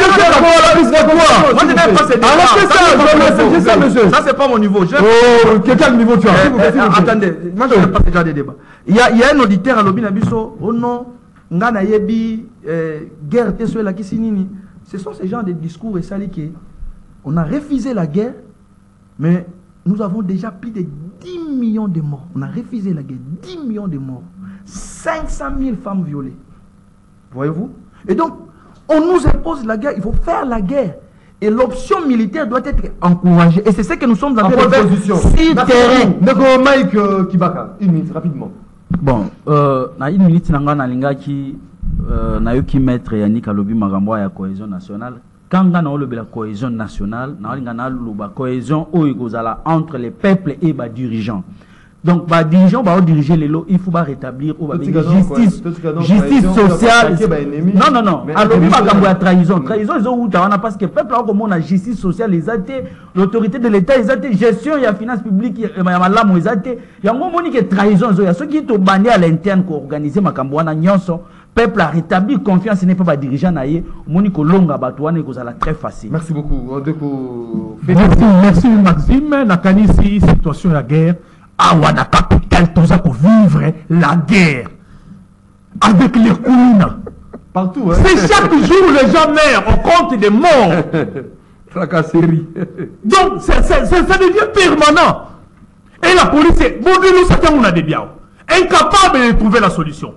ça c'est pas mon niveau. Quel niveau tu as? Attendez, moi je ne vais pas faire des débats. Il y a un auditeur à Lobi Nabiso. Oh non, Ngana Yebi, guerre Tessuela Kisinini. Ce sont ces genres de discours et saliqués. On a refusé la guerre, mais nous avons déjà plus de 10 millions de morts. On a refusé la guerre, 10 millions de morts. 500 000 femmes violées. Voyez-vous? Et donc, on nous impose la guerre, il faut faire la guerre. Et l'option militaire doit être encouragée. Et c'est ce que nous sommes en train de faire sur terrain. D'accord, Mike Kibaka, une minute, rapidement. Bon, na une minute, nalinga qui maître Yannick Alobi Magamboa ya cohésion nationale. Quand on a la cohésion nationale, on a la cohésion entre les peuples et les dirigeants. Donc, les dirigeants vont diriger les lots, il faut rétablir justice sociale. Non. Alors, il y a trahison. Trahison, parce que le peuple a la justice sociale, l'autorité de l'État, la gestion et la finance publique, il y a une trahison. Il y a ceux qui sont bannis à l'interne pour organiser ma cambouana. Peuple a rétabli confiance, ce n'est pas dirigeant naïe, Monique Longa Batouane, c'est très facile. Merci beaucoup. Merci Maxime. Nakani, si situation de la guerre, Awana capitale, tout ça pour vivre la guerre avec les Kouina. Partout, hein. C'est chaque jour les gens meurent, on compte des morts. Fracasserie. Donc, ça devient permanent. Et la police est, bon, nous, ça on a des biens, incapable de trouver la solution.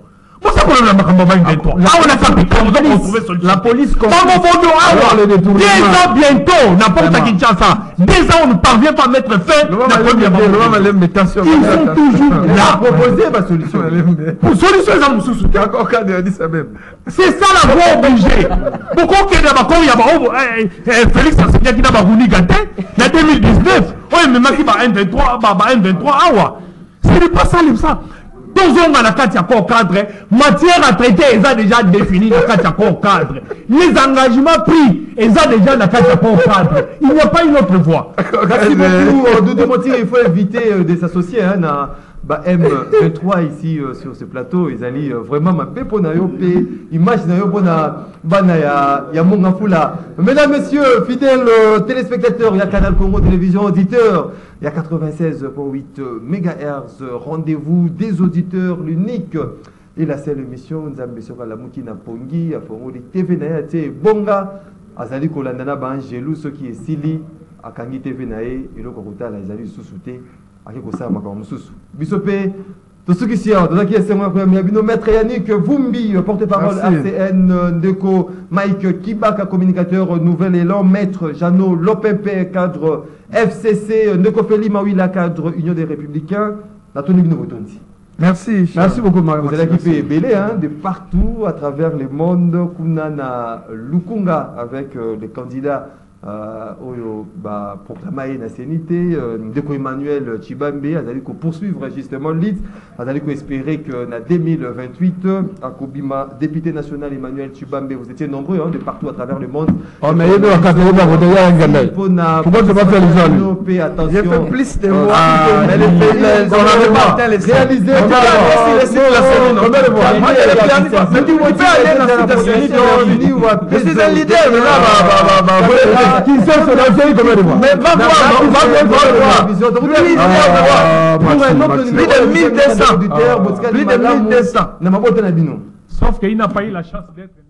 La police Dès ans bientôt, n'importe qui ça. Dès ans, on ne parvient pas à mettre fin. Ils sont toujours là. Proposer ma solution. Pour solution, c'est ça la voie obligée. Pourquoi Félix Tshisekedi n'a pas voulu gâter en 2019. Oui, mais Maki va 1-23, ce n'est pas ça. Tous on a la carte cadre, matière à traiter, ils ont déjà défini la carte cadre. Les engagements pris, ils ont déjà la carte cadre. Il n'y a pas une autre voie. Merci beaucoup. Il faut éviter de s'associer à M23 ici sur ce plateau. Ils allaient vraiment m'appeler pour image Mesdames, Messieurs, fidèles téléspectateurs, il y a Canal Congo Télévision, auditeurs, il y a 96.8 MHz, rendez-vous des auditeurs, l'unique et la seule émission, Nzambe Soka la Mukina Pongi, à Fongo TV Naye, Bonga, Azali Kolandana Bangelou, ce qui est Sili, à Kangi TV Naye, et le Koruta, la Azali Sousouté. Bisopé, tout ce qui s'y a, c'est moi, maître Yannick Vumbi, porte-parole ACN, Ndeko, Mike Kibaka, communicateur Nouvel Élan, maître Jeannot Lopempe, cadre FCC, Ndeko Feli Mawila, cadre Union des Républicains, la Tony Binovotondi. Merci beaucoup, Marie. Vous allez équiper Bélé de partout à travers le monde. Kunana Lukunga avec les candidats. Proclamé la sénité, Ndeko Emmanuel Chibambe, Azali ko poursuivre justement l'IT, Azali ko espérer que en 2028, à Kobima, député national Emmanuel Chibambe, vous étiez nombreux de partout à travers le monde. Oh, mais il y a des pourquoi tu vas faire les jeunes? Attention. J'ai fait plus de mots. On n'avait pas réalisé. Je suis un leader. Kinshasa, on a fait combien de fois? Mais va voir. Plus de 1200. Plus de 1200. Sauf qu'il n'a pas eu la chance d'être